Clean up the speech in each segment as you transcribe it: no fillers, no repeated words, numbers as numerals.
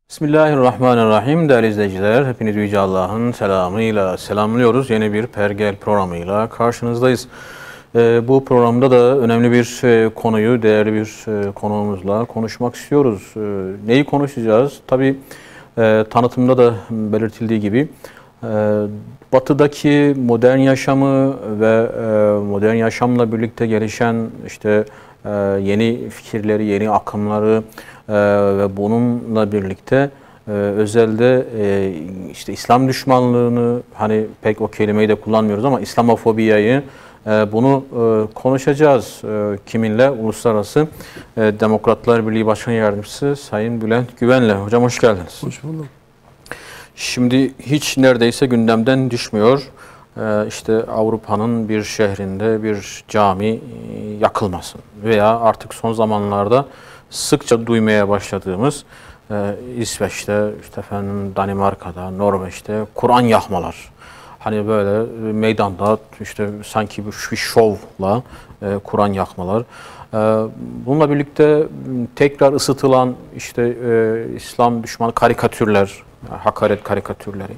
Bismillahirrahmanirrahim. Değerli izleyiciler, hepinizi Yüce Allah'ın selamıyla selamlıyoruz. Yeni bir Pergel programıyla karşınızdayız. Bu programda da önemli bir konuyu, değerli bir konuğumuzla konuşmak istiyoruz. Neyi konuşacağız? Tabii tanıtımda da belirtildiği gibi Batı'daki modern yaşamı ve modern yaşamla birlikte gelişen yeni fikirleri, yeni akımları ve bununla birlikte özelde İslam düşmanlığını, hani pek o kelimeyi de kullanmıyoruz ama İslamofobiyayı bunu konuşacağız. Kiminle? Uluslararası Demokratlar Birliği Başkan Yardımcısı Sayın Bülent Güven'le. Hocam hoş geldiniz. Hoş bulduk. Şimdi hiç neredeyse gündemden düşmüyor. Avrupa'nın bir şehrinde bir cami yakılmasın veya artık son zamanlarda sıkça duymaya başladığımız İsveç'te, Danimarka'da, Norveç'te Kur'an yakmalar. Hani böyle meydanda sanki bir şovla Kur'an yakmalar. Bununla birlikte tekrar ısıtılan İslam düşmanı karikatürler, hakaret karikatürleri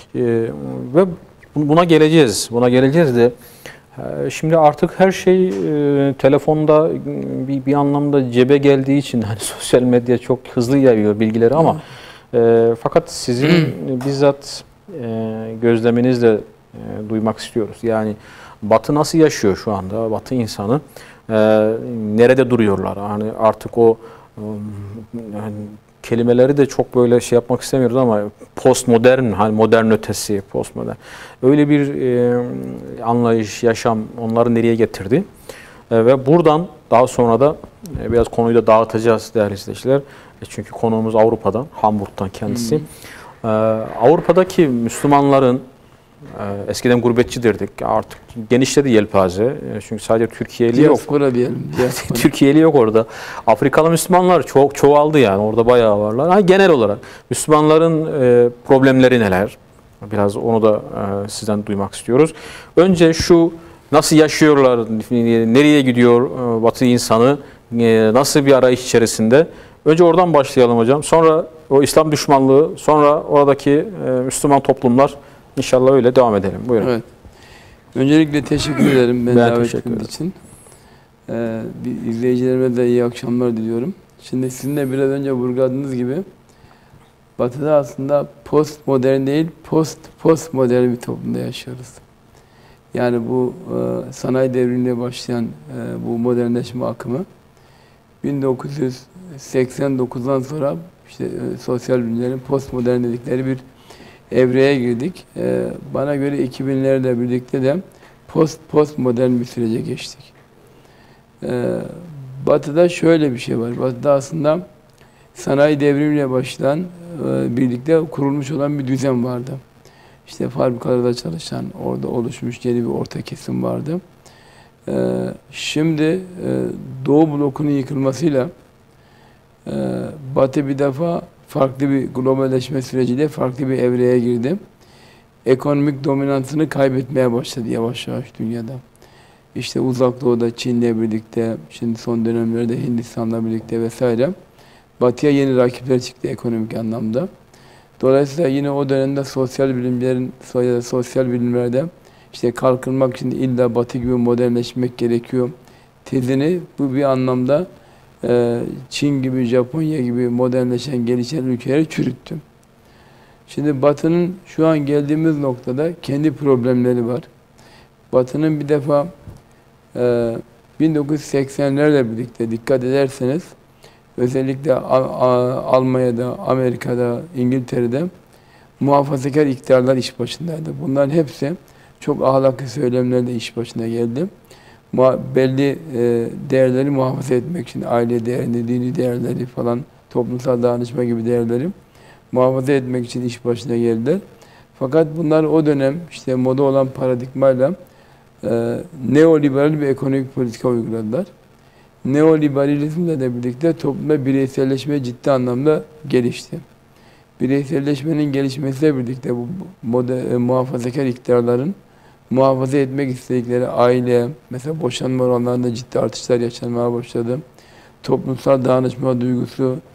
ve buna geleceğiz. Buna geleceğiz de şimdi artık her şey telefonda bir anlamda cebe geldiği için hani sosyal medya çok hızlı yayıyor bilgileri ama fakat sizin bizzat gözleminizle duymak istiyoruz. Yani Batı nasıl yaşıyor şu anda? Batı insanı nerede duruyorlar? Hani artık o kelimeleri de çok böyle yapmak istemiyoruz ama postmodern, hani modern ötesi, postmodern. Öyle bir anlayış, yaşam onları nereye getirdi? Ve buradan daha sonra da biraz konuyu da dağıtacağız değerli izleyiciler. Çünkü konuğumuz Avrupa'dan, Hamburg'dan kendisi. Avrupa'daki Müslümanların eskiden gurbetçi derdik. Artık genişledi yelpaze. Çünkü sadece Türkiye'li yok. Türkiye'li yok orada. Afrikalı Müslümanlar çok çoğaldı yani. Orada bayağı varlar. Yani genel olarak Müslümanların problemleri neler? Biraz onu da sizden duymak istiyoruz. Önce şu nasıl yaşıyorlar? Nereye gidiyor Batı insanı? Nasıl bir arayış içerisinde? Önce oradan başlayalım hocam. Sonra o İslam düşmanlığı, sonra oradaki Müslüman toplumlar. İnşallah öyle devam edelim. Buyurun. Evet. Öncelikle teşekkür ederim beni davet ettiğiniz için. İzleyicilerime de iyi akşamlar diliyorum. Şimdi sizin de biraz önce vurguladığınız gibi Batı'da aslında postmodern değil, postmodern bir toplumda yaşıyoruz. Yani bu sanayi devrimiyle başlayan bu modernleşme akımı 1989'dan sonra sosyal bilimlerin postmodern dedikleri bir evreye girdik. Bana göre 2000'lerle birlikte de postmodern bir sürece geçtik. Batı'da şöyle bir şey var. Batı'da aslında sanayi devrimiyle başlayan birlikte kurulmuş olan bir düzen vardı. Fabrikalarda çalışan, orada oluşmuş yeni bir orta kesim vardı. Şimdi Doğu blokunun yıkılmasıyla Batı bir defa farklı bir globalleşme süreciyle farklı bir evreye girdi. Ekonomik dominansını kaybetmeye başladı yavaş yavaş dünyada. Uzak Doğu'da Çin'le birlikte, şimdi son dönemlerde Hindistan'la birlikte vesaire Batı'ya yeni rakipler çıktı ekonomik anlamda. Dolayısıyla yine o dönemde sosyal bilimlerde kalkınmak için illa Batı gibi modernleşmek gerekiyor tezini bu bir anlamda Çin gibi, Japonya gibi modernleşen, gelişen ülkeleri çürüttü. Şimdi Batı'nın şu an geldiğimiz noktada kendi problemleri var. Batı'nın bir defa 1980'lerle birlikte dikkat ederseniz özellikle Almanya'da, Amerika'da, İngiltere'de muhafazakar iktidarlar iş başındaydı. Bunların hepsi çok ahlaklı söylemlerle iş başına geldi. Belli değerleri muhafaza etmek için aile değerini, dini değerleri falan, toplumsal dayanışma gibi değerleri muhafaza etmek için iş başına geldiler. Fakat bunlar o dönem moda olan paradigmayla neoliberal bir ekonomik politika uyguladılar. Neoliberalizmle de birlikte toplumda bireyselleşme ciddi anlamda gelişti. Bireyselleşmenin gelişmesiyle birlikte bu muhafazakar iktidarların muhafaza etmek istedikleri aile, mesela boşanma oranlarında ciddi artışlar yaşanmaya başladı. Toplumsal dayanışma duygusu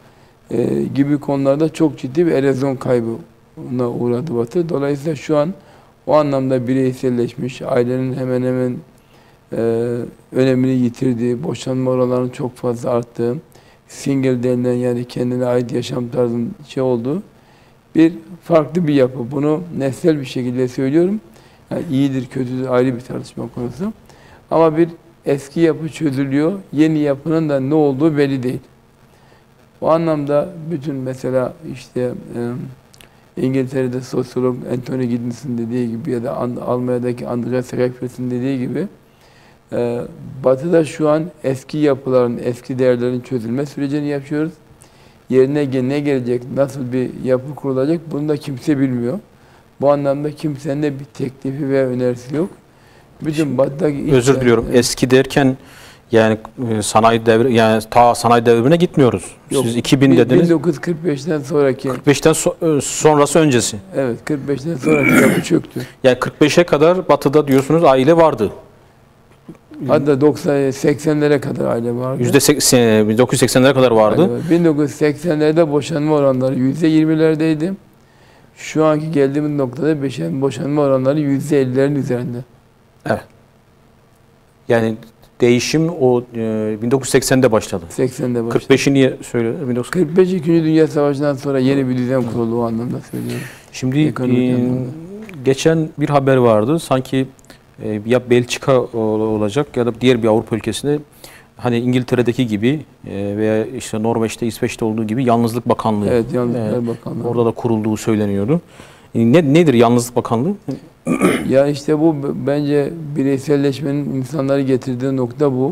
gibi konularda çok ciddi bir erozyon kaybına uğradı Batı. Dolayısıyla şu an o anlamda bireyselleşmiş, ailenin hemen hemen önemini yitirdiği, boşanma oranlarının çok fazla arttığı, single denilen yani kendine ait yaşam tarzının olduğu bir farklı bir yapı. Bunu nesnel bir şekilde söylüyorum. Yani iyidir, kötüdür ayrı bir tartışma konusu. Ama bir eski yapı çözülüyor, yeni yapının da ne olduğu belli değil. O anlamda bütün mesela işte İngiltere'de sosyolog Anthony Giddens'in dediği gibi ya da Almanya'daki Andreas Reiffers'in dediği gibi Batı'da şu an eski yapıların, eski değerlerin çözülme sürecini yaşıyoruz. Yerine ne gelecek, nasıl bir yapı kurulacak bunu da kimse bilmiyor. Bu anlamda kimsenin de bir teklifi ve önerisi yok. Bütün Batı'daki özür diliyorum. Eski derken yani sanayi devri, yani ta sanayi devrine gitmiyoruz. Yok, siz 2000 dediniz. 1945'ten sonraki. 45'ten sonrası öncesi. Evet, 45'ten sonraki yapı çöktü. Yani 45'e kadar Batı'da diyorsunuz aile vardı. Hatta 80'lere kadar aile vardı. %1980'lere kadar vardı. 1980'lerde boşanma oranları %20'lerdeydi. Şu anki geldiğimiz noktada boşanma oranları %50'lerin üzerinde. Evet. Yani değişim o 1980'de başladı. 80'de başladı. 45'i niye söylüyorsun? 45 2. Dünya Savaşı'ndan sonra yeni bir düzen kuruldu o anlamda söylüyorum. Şimdi geçen bir haber vardı. Sanki ya Belçika olacak ya da diğer bir Avrupa ülkesinde hani İngiltere'deki gibi veya işte Norveç'te, İsveç'te olduğu gibi Yalnızlık Bakanlığı. Evet, Yalnızlık Bakanlığı. Orada da kurulduğu söyleniyordu. Nedir Yalnızlık Bakanlığı? Ya işte bu bence bireyselleşmenin insanları getirdiği nokta bu.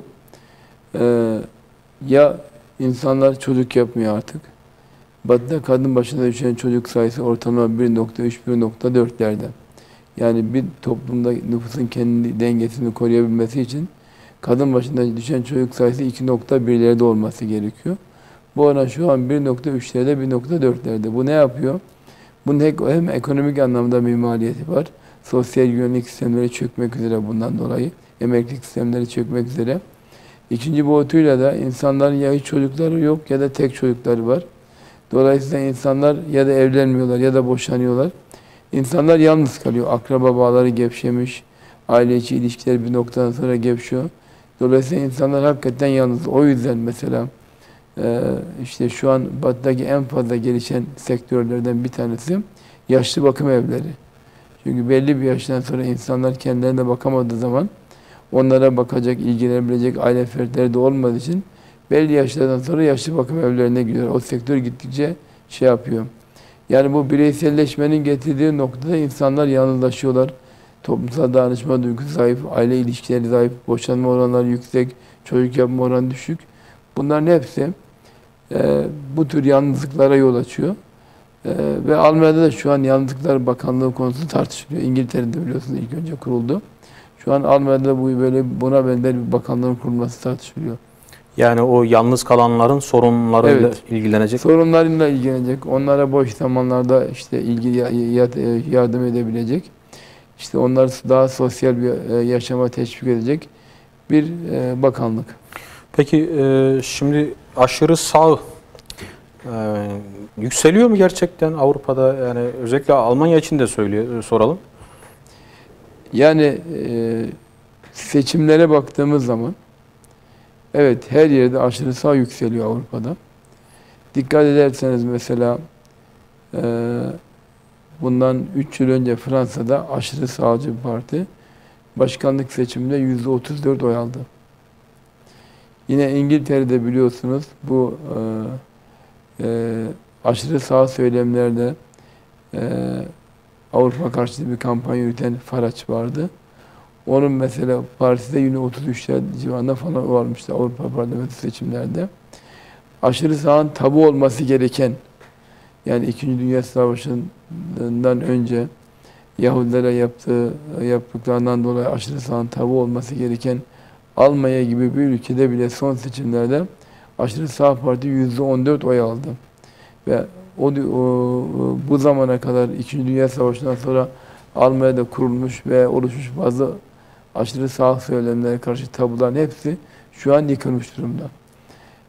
Ya insanlar çocuk yapmıyor artık. Batı'da kadın başına düşen çocuk sayısı ortalama 1.3-1.4'lerde. Yani bir toplumda nüfusun kendi dengesini koruyabilmesi için kadın başına düşen çocuk sayısı 2.1'lerde olması gerekiyor. Bu oran şu an 1.3'lerde, 1.4'lerde. Bu ne yapıyor? Bunun hem ekonomik anlamda bir maliyeti var. Sosyal güvenlik sistemleri çökmek üzere bundan dolayı. Emeklilik sistemleri çökmek üzere. İkinci boyutuyla da insanların ya hiç çocukları yok ya da tek çocukları var. Dolayısıyla insanlar ya da evlenmiyorlar ya da boşanıyorlar. İnsanlar yalnız kalıyor. Akraba bağları gevşemiş. Aile içi ilişkiler bir noktadan sonra gevşiyor. Dolayısıyla insanlar hakikaten yalnız. O yüzden mesela işte şu an Batı'daki en fazla gelişen sektörlerden bir tanesi yaşlı bakım evleri. Çünkü belli bir yaştan sonra insanlar kendilerine bakamadığı zaman onlara bakacak, ilgilenebilecek aile fertleri de olmadığı için belli yaşlardan sonra yaşlı bakım evlerine gidiyor. O sektör gittikçe şey yapıyor. Yani bu bireyselleşmenin getirdiği noktada insanlar yalnızlaşıyorlar. Toplumsal dayanışma duygusu zayıf, aile ilişkileri zayıf, boşanma oranları yüksek, çocuk yapma oranı düşük. Bunların hepsi bu tür yalnızlıklara yol açıyor. Ve Almanya'da da şu an Yalnızlıklar Bakanlığı konusu tartışılıyor. İngiltere'de biliyorsunuz ilk önce kuruldu. Şu an Almanya'da buna benzer bir bakanlığın kurulması tartışılıyor. Yani o yalnız kalanların sorunlarıyla ilgilenecek. Sorunlarıyla ilgilenecek. Onlara boş zamanlarda işte yardım edebilecek. İşte onları daha sosyal bir yaşama teşvik edecek bir bakanlık. Peki şimdi aşırı sağ yükseliyor mu gerçekten Avrupa'da? Yani özellikle Almanya için de soralım. Yani seçimlere baktığımız zaman evet her yerde aşırı sağ yükseliyor Avrupa'da. Dikkat ederseniz mesela bundan 3 yıl önce Fransa'da aşırı sağcı bir parti başkanlık seçiminde %34 oy aldı. Yine İngiltere'de biliyorsunuz bu aşırı sağ söylemlerde Avrupa karşıtı bir kampanya yürüten Farage vardı. Onun mesela partide yine 33'ler civarında falan varmıştı Avrupa Parlamento seçimlerde. Aşırı sağın tabu olması gereken, yani 2. Dünya Savaşı'ndan önce Yahudilere yaptıklarından dolayı aşırı sağın tabu olması gereken Almanya gibi bir ülkede bile son seçimlerde aşırı sağ parti %14 oy aldı. Ve bu zamana kadar 2. Dünya Savaşı'ndan sonra Almanya'da kurulmuş ve oluşmuş bazı aşırı sağ söylemlere karşı tabuların hepsi şu an yıkılmış durumda.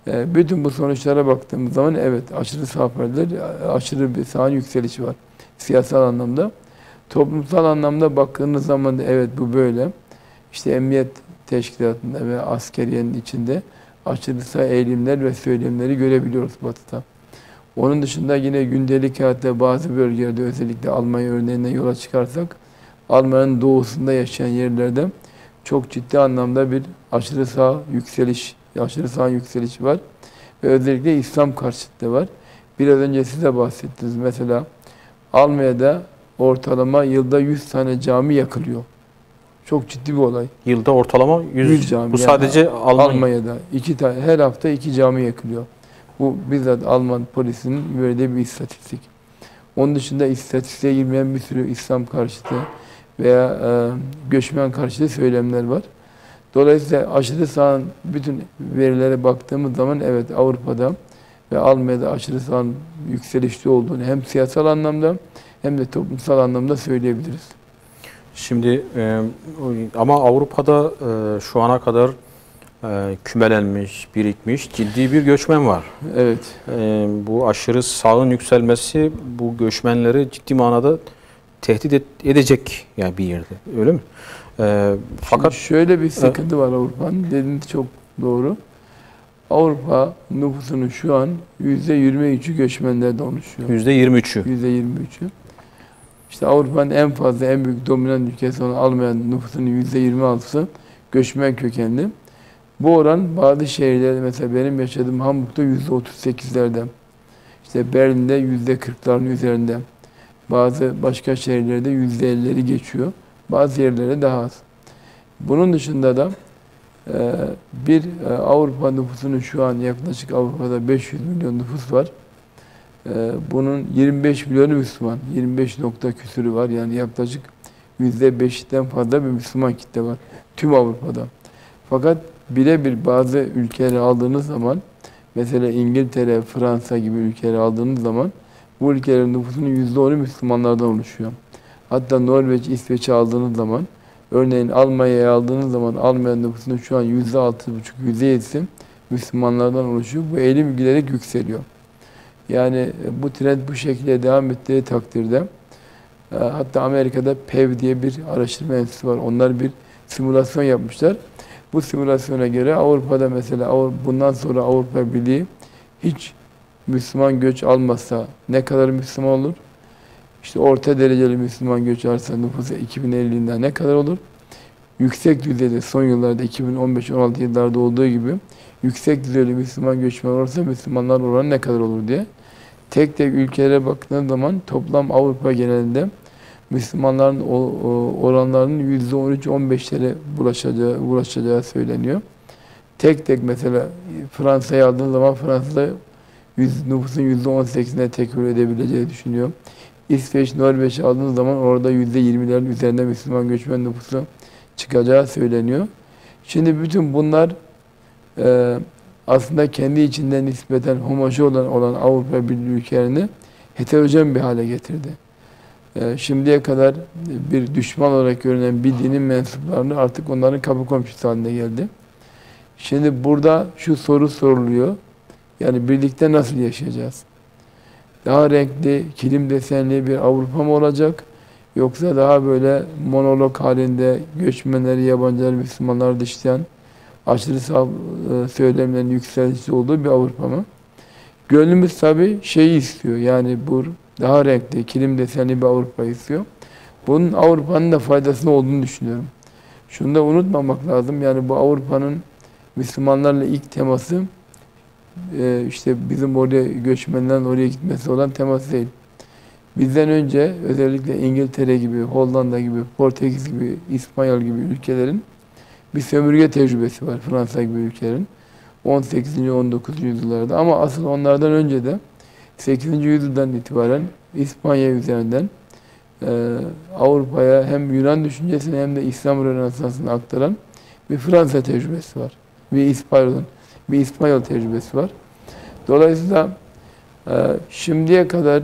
Bütün bu sonuçlara baktığımız zaman evet aşırı sağ partiler, aşırı bir sağın yükselişi var siyasal anlamda. Toplumsal anlamda baktığınız zaman da evet bu böyle. İşte emniyet teşkilatında ve askeriyenin içinde aşırı sağ eğilimler ve söylemleri görebiliyoruz Batı'da. Onun dışında yine gündelik hayatta bazı bölgelerde özellikle Almanya örneğine yola çıkarsak Almanya'nın doğusunda yaşayan yerlerde çok ciddi anlamda bir aşırı sağ yükseliş, aşırı sağ yükselişi var. Ve özellikle İslam karşıtlığı var. Biraz önce size bahsettiniz. Mesela Almanya'da ortalama yılda 100 tane cami yakılıyor. Çok ciddi bir olay. Yılda ortalama 100 cami. Bu sadece Almanya'da 2 tane, her hafta 2 cami yakılıyor. Bu bizzat Alman polisinin verdiği bir istatistik. Onun dışında istatistiğe girmeyen bir sürü İslam karşıtı veya göçmen karşıtı söylemler var. Dolayısıyla aşırı sağın bütün verilere baktığımız zaman evet Avrupa'da ve Almanya'da aşırı sağın yükselişte olduğunu hem siyasal anlamda hem de toplumsal anlamda söyleyebiliriz. Şimdi ama Avrupa'da şu ana kadar kümelenmiş, birikmiş ciddi bir göçmen var. Evet. Bu aşırı sağın yükselmesi bu göçmenleri ciddi manada tehdit edecek yani bir yerde. Öyle mi? Fakat şöyle bir sıkıntı var Avrupa'nın. Dediğiniz çok doğru. Avrupa nüfusunun şu an %23'ü göçmenlerden oluşuyor. %23'ü. %23'ü. İşte Avrupa'nın en fazla, en büyük dominant ülkesi olan Almanya nüfusunun %26'sı göçmen kökenli. Bu oran bazı şehirlerde mesela benim yaşadığım Hamburg'da %38'lerde. İşte Berlin'de %40'ların üzerinde. Bazı başka şehirlerde %50'leri geçiyor. Bazı yerlerde daha az. Bunun dışında da Avrupa nüfusunun şu an yaklaşık Avrupa'da 500 milyon nüfus var. Bunun 25 milyonu Müslüman. 25 nokta küsürü var. Yani yaklaşık %5'ten fazla bir Müslüman kitle var. Tüm Avrupa'da. Fakat birebir bazı ülkeleri aldığınız zaman mesela İngiltere, Fransa gibi ülkeleri aldığınız zaman bu ülkelerin nüfusunun %10'u Müslümanlardan oluşuyor. Hatta Norveç, İsveç'i aldığınız zaman örneğin Almanya'yı aldığınız zaman Almanya nüfusunun şu an %6,5, %7'si Müslümanlardan oluşuyor. Bu eğilim giderek yükseliyor. Yani bu trend bu şekilde devam ettiği takdirde hatta Amerika'da PEV diye bir araştırma enstitüsü var. Onlar bir simülasyon yapmışlar. Bu simülasyona göre Avrupa'da mesela bundan sonra Avrupa Birliği hiç Müslüman göç almazsa ne kadar Müslüman olur? İşte orta dereceli Müslüman göç alırsa nüfusu 2050'de ne kadar olur? Yüksek düzeyde son yıllarda 2015-16 yıllarda olduğu gibi yüksek düzeyli Müslüman göçmen olursa Müslümanlar oranı ne kadar olur diye. Tek tek ülkelere baktığınız zaman toplam Avrupa genelinde Müslümanların oranlarının %13-15'lere ulaşacağı söyleniyor. Tek tek mesela Fransa'yı aldığınız zaman Fransa'da nüfusun %18'ine tekabül edebileceği düşünüyor. İsveç, Norveç'i aldığınız zaman orada %20'lerin üzerinde Müslüman göçmen nüfusu çıkacağı söyleniyor. Şimdi bütün bunlar aslında kendi içinde nispeten homojen olan Avrupa Birliği ülkelerini heterojen bir hale getirdi. Şimdiye kadar bir düşman olarak görünen bir dinin mensuplarını artık onların kapı komşusu haline geldi. Şimdi burada şu soru soruluyor. Yani birlikte nasıl yaşayacağız? Daha renkli, kilim desenli bir Avrupa mı olacak? Yoksa daha böyle monolog halinde göçmenleri, yabancıları, Müslümanları dışlayan aşırı sağ söylemlerin yükselişi olduğu bir Avrupa mı? Gönlümüz tabii şeyi istiyor. Yani bu daha renkli, kilim desenli bir Avrupa istiyor. Bunun Avrupa'nın da faydasının olduğunu düşünüyorum. Şunu da unutmamak lazım. Yani bu Avrupa'nın Müslümanlarla ilk teması işte bizim oraya göçmenlerin oraya gitmesi olan temas değil. Bizden önce özellikle İngiltere gibi, Hollanda gibi, Portekiz gibi, İspanyol gibi ülkelerin bir sömürge tecrübesi var. Fransa gibi ülkelerin 18. 19. yüzyıllarda. Ama asıl onlardan önce de 8. yüzyıldan itibaren İspanya üzerinden Avrupa'ya hem Yunan düşüncesini hem de İslam Rönesansı'nı aktaran bir Fransa tecrübesi var. Bir İspanyol tecrübesi var. Dolayısıyla şimdiye kadar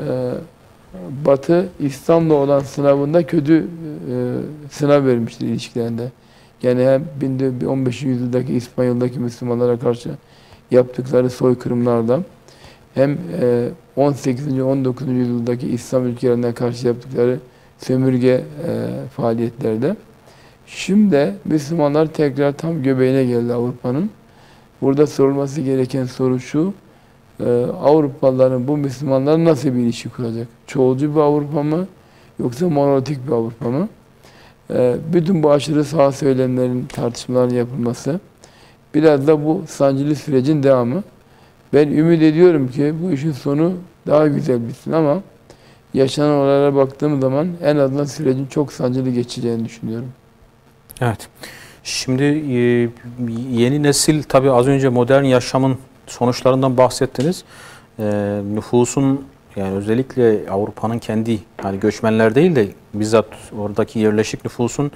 Batı İslam'la olan sınavında kötü sınav vermiştir ilişkilerinde. Yani hem 15. yüzyıldaki İspanyol'daki Müslümanlara karşı yaptıkları soykırımlardan hem 18. 19. yüzyıldaki İslam ülkelerine karşı yaptıkları sömürge faaliyetlerde. Şimdi Müslümanlar tekrar tam göbeğine geldi Avrupa'nın. Burada sorulması gereken soru şu: Avrupalıların bu Müslümanlar nasıl bir ilişki kuracak? Çoğulcu bir Avrupa mı? Yoksa monolitik bir Avrupa mı? Bütün bu aşırı sağ söylemlerin, tartışmaların yapılması, biraz da bu sancılı sürecin devamı. Ben ümit ediyorum ki bu işin sonu daha güzel bitsin ama yaşanan olaylara baktığım zaman en azından sürecin çok sancılı geçeceğini düşünüyorum. Evet. Şimdi yeni nesil, tabii az önce modern yaşamın sonuçlarından bahsettiniz. Nüfusun, yani özellikle Avrupa'nın kendi, yani göçmenler değil de bizzat oradaki yerleşik nüfusun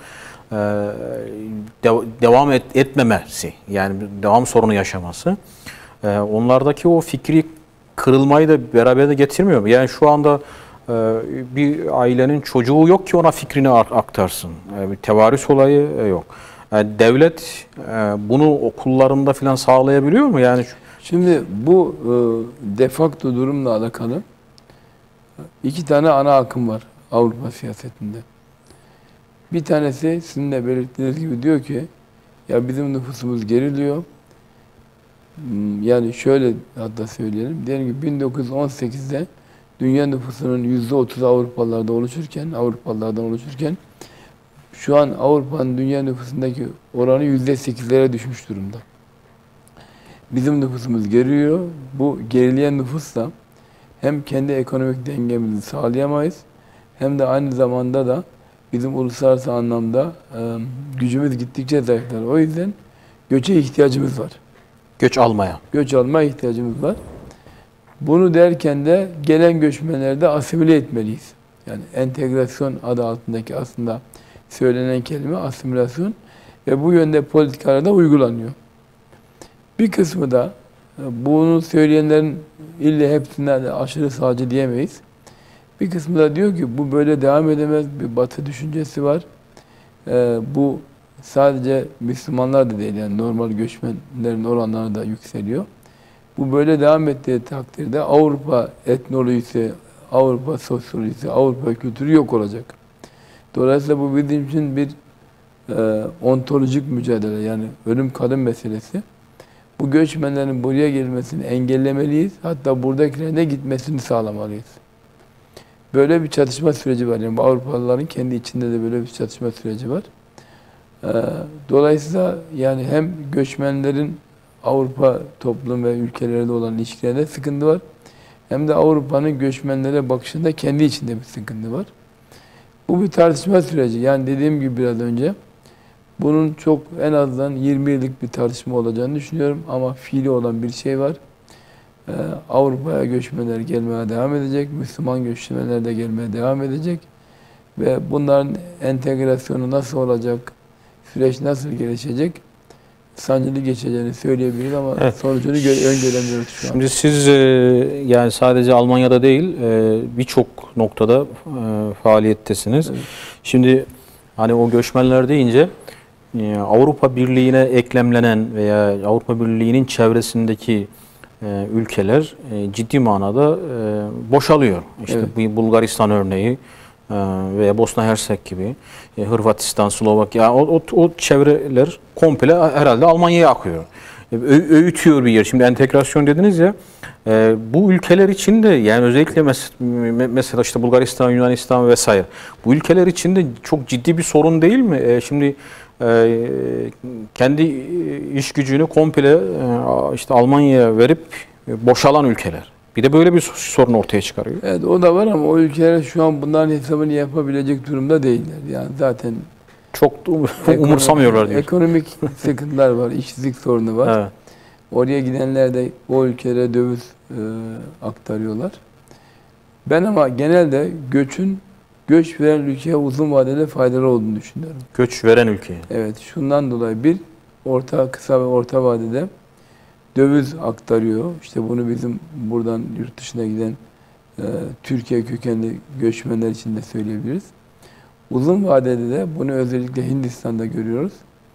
devam etmemesi, yani devam sorunu yaşaması, onlardaki o fikri kırılmayı da beraberinde getirmiyor mu? Yani şu anda bir ailenin çocuğu yok ki ona fikrini aktarsın. Bir tevarüs olayı yok. Devlet bunu okullarında falan sağlayabiliyor mu? Yani şimdi bu defakto durumla alakalı iki tane ana akım var Avrupa siyasetinde. Bir tanesi sizin de belirttiğiniz gibi diyor ki ya bizim nüfusumuz geriliyor. Yani şöyle hatta söyleyelim. Diyelim ki 1918'de dünya nüfusunun %30'u Avrupalılardan oluşurken şu an Avrupa'nın dünya nüfusundaki oranı %8'lere düşmüş durumda. Bizim nüfusumuz geriliyor. Bu gerileyen nüfusla hem kendi ekonomik dengemizi sağlayamayız hem de aynı zamanda da bizim uluslararası anlamda gücümüz gittikçe zayıflar. O yüzden göçe ihtiyacımız var. göç almaya. Göç almaya ihtiyacımız var. Bunu derken de gelen göçmenleri de asimile etmeliyiz. Yani entegrasyon adı altındaki aslında söylenen kelime asimilasyon ve bu yönde politikalar da uygulanıyor. Bir kısmı da bunu söyleyenlerin ille hepsinden de aşırı sağcı diyemeyiz. Bir kısmı da diyor ki bu böyle devam edemez, bir batı düşüncesi var. Bu sadece Müslümanlar da değil, yani normal göçmenlerin oranları da yükseliyor. Bu böyle devam ettiği takdirde Avrupa etnolojisi, Avrupa sosyolojisi, Avrupa kültürü yok olacak. Dolayısıyla bu bizim için bir ontolojik mücadele, yani ölüm kalım meselesi. Bu göçmenlerin buraya gelmesini engellemeliyiz. Hatta buradakilerin de gitmesini sağlamalıyız. Böyle bir çatışma süreci var. Yani Avrupalıların kendi içinde de böyle bir çatışma süreci var. Dolayısıyla yani hem göçmenlerin Avrupa toplum ve ülkelerinde olan ilişkilerinde sıkıntı var. Hem de Avrupa'nın göçmenlere bakışında kendi içinde bir sıkıntı var. Bu bir tartışma süreci. Yani dediğim gibi biraz önce bunun çok en azından 20 yıllık bir tartışma olacağını düşünüyorum. Ama fiili olan bir şey var. Avrupa'ya göçmenler gelmeye devam edecek. Müslüman göçmenler de gelmeye devam edecek. Ve bunların entegrasyonu nasıl olacak? Süreç nasıl gelişecek? Sancılı geçeceğini söyleyebiliriz ama evet, sonucunu öngöremiyoruz şu an. Şimdi siz yani sadece Almanya'da değil birçok noktada faaliyettesiniz. Evet. Şimdi hani o göçmenler deyince Avrupa Birliği'ne eklemlenen veya Avrupa Birliği'nin çevresindeki ülkeler ciddi manada boşalıyor. İşte evet, bu Bulgaristan örneği veya Bosna Hersek gibi, Hırvatistan, Slovakya, o çevreler komple herhalde Almanya'ya akıyor. Öğütüyor bir yer. Şimdi entegrasyon dediniz ya, bu ülkeler için de, yani özellikle mesela işte Bulgaristan, Yunanistan vesaire, bu ülkeler için de çok ciddi bir sorun değil mi? Şimdi kendi iş gücünü komple işte Almanya'ya verip boşalan ülkeler. Bir de böyle bir sorun ortaya çıkarıyor. Evet, o da var ama o ülkeler şu an bunların hesabını yapabilecek durumda değiller. Yani zaten çok umursamıyorlar diyor. Ekonomik sıkıntılar var, işsizlik sorunu var. Evet. Oraya gidenler de o ülkelere döviz aktarıyorlar. Ben ama genelde göç veren ülkeye uzun vadede faydalı olduğunu düşünüyorum. Göç veren ülkeye. Evet, şundan dolayı bir, kısa ve orta vadede döviz aktarıyor. İşte bunu bizim buradan yurt dışına giden Türkiye kökenli göçmenler için de söyleyebiliriz. Uzun vadede de bunu özellikle Hindistan'da görüyoruz.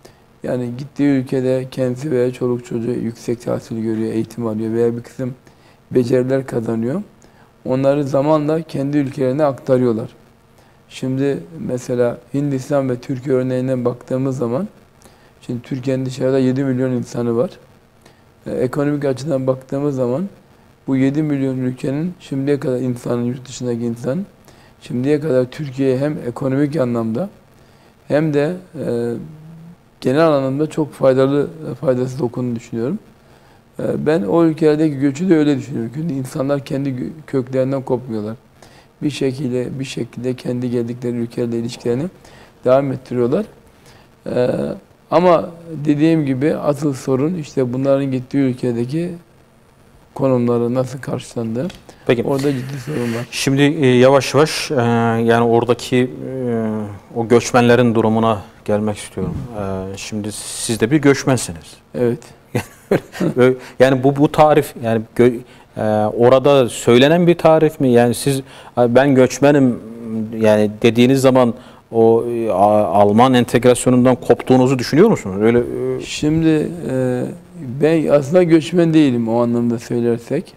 Yani gittiği ülkede kendisi veya çoluk çocuğu yüksek tahsil görüyor, eğitim alıyor veya bir kısım beceriler kazanıyor. Onları zamanla kendi ülkelerine aktarıyorlar. Şimdi mesela Hindistan ve Türkiye örneğine baktığımız zaman, şimdi Türkiye'nin dışarıda 7 milyon insanı var. Ekonomik açıdan baktığımız zaman bu 7 milyon ülkenin şimdiye kadar insanın, yurt dışındaki insan, şimdiye kadar Türkiye'ye hem ekonomik anlamda hem de genel anlamda çok faydası dokunduğunu düşünüyorum. Ben o ülkelerdeki göçü de öyle düşünüyorum. Çünkü insanlar kendi köklerinden kopmuyorlar. Bir şekilde kendi geldikleri ülkelerle ilişkilerini devam ettiriyorlar. Ama dediğim gibi asıl sorun işte bunların gittiği ülkedeki konumları nasıl karşılandı. Peki. Orada ciddi sorun var. Şimdi yavaş yavaş yani oradaki o göçmenlerin durumuna gelmek istiyorum. Şimdi siz de bir göçmensiniz. Evet. Yani bu tarif yani orada söylenen bir tarif mi? Yani siz ben göçmenim yani dediğiniz zaman o Alman entegrasyonundan koptuğunuzu düşünüyor musunuz? Öyle. Şimdi ben aslında göçmen değilim o anlamda söylersek.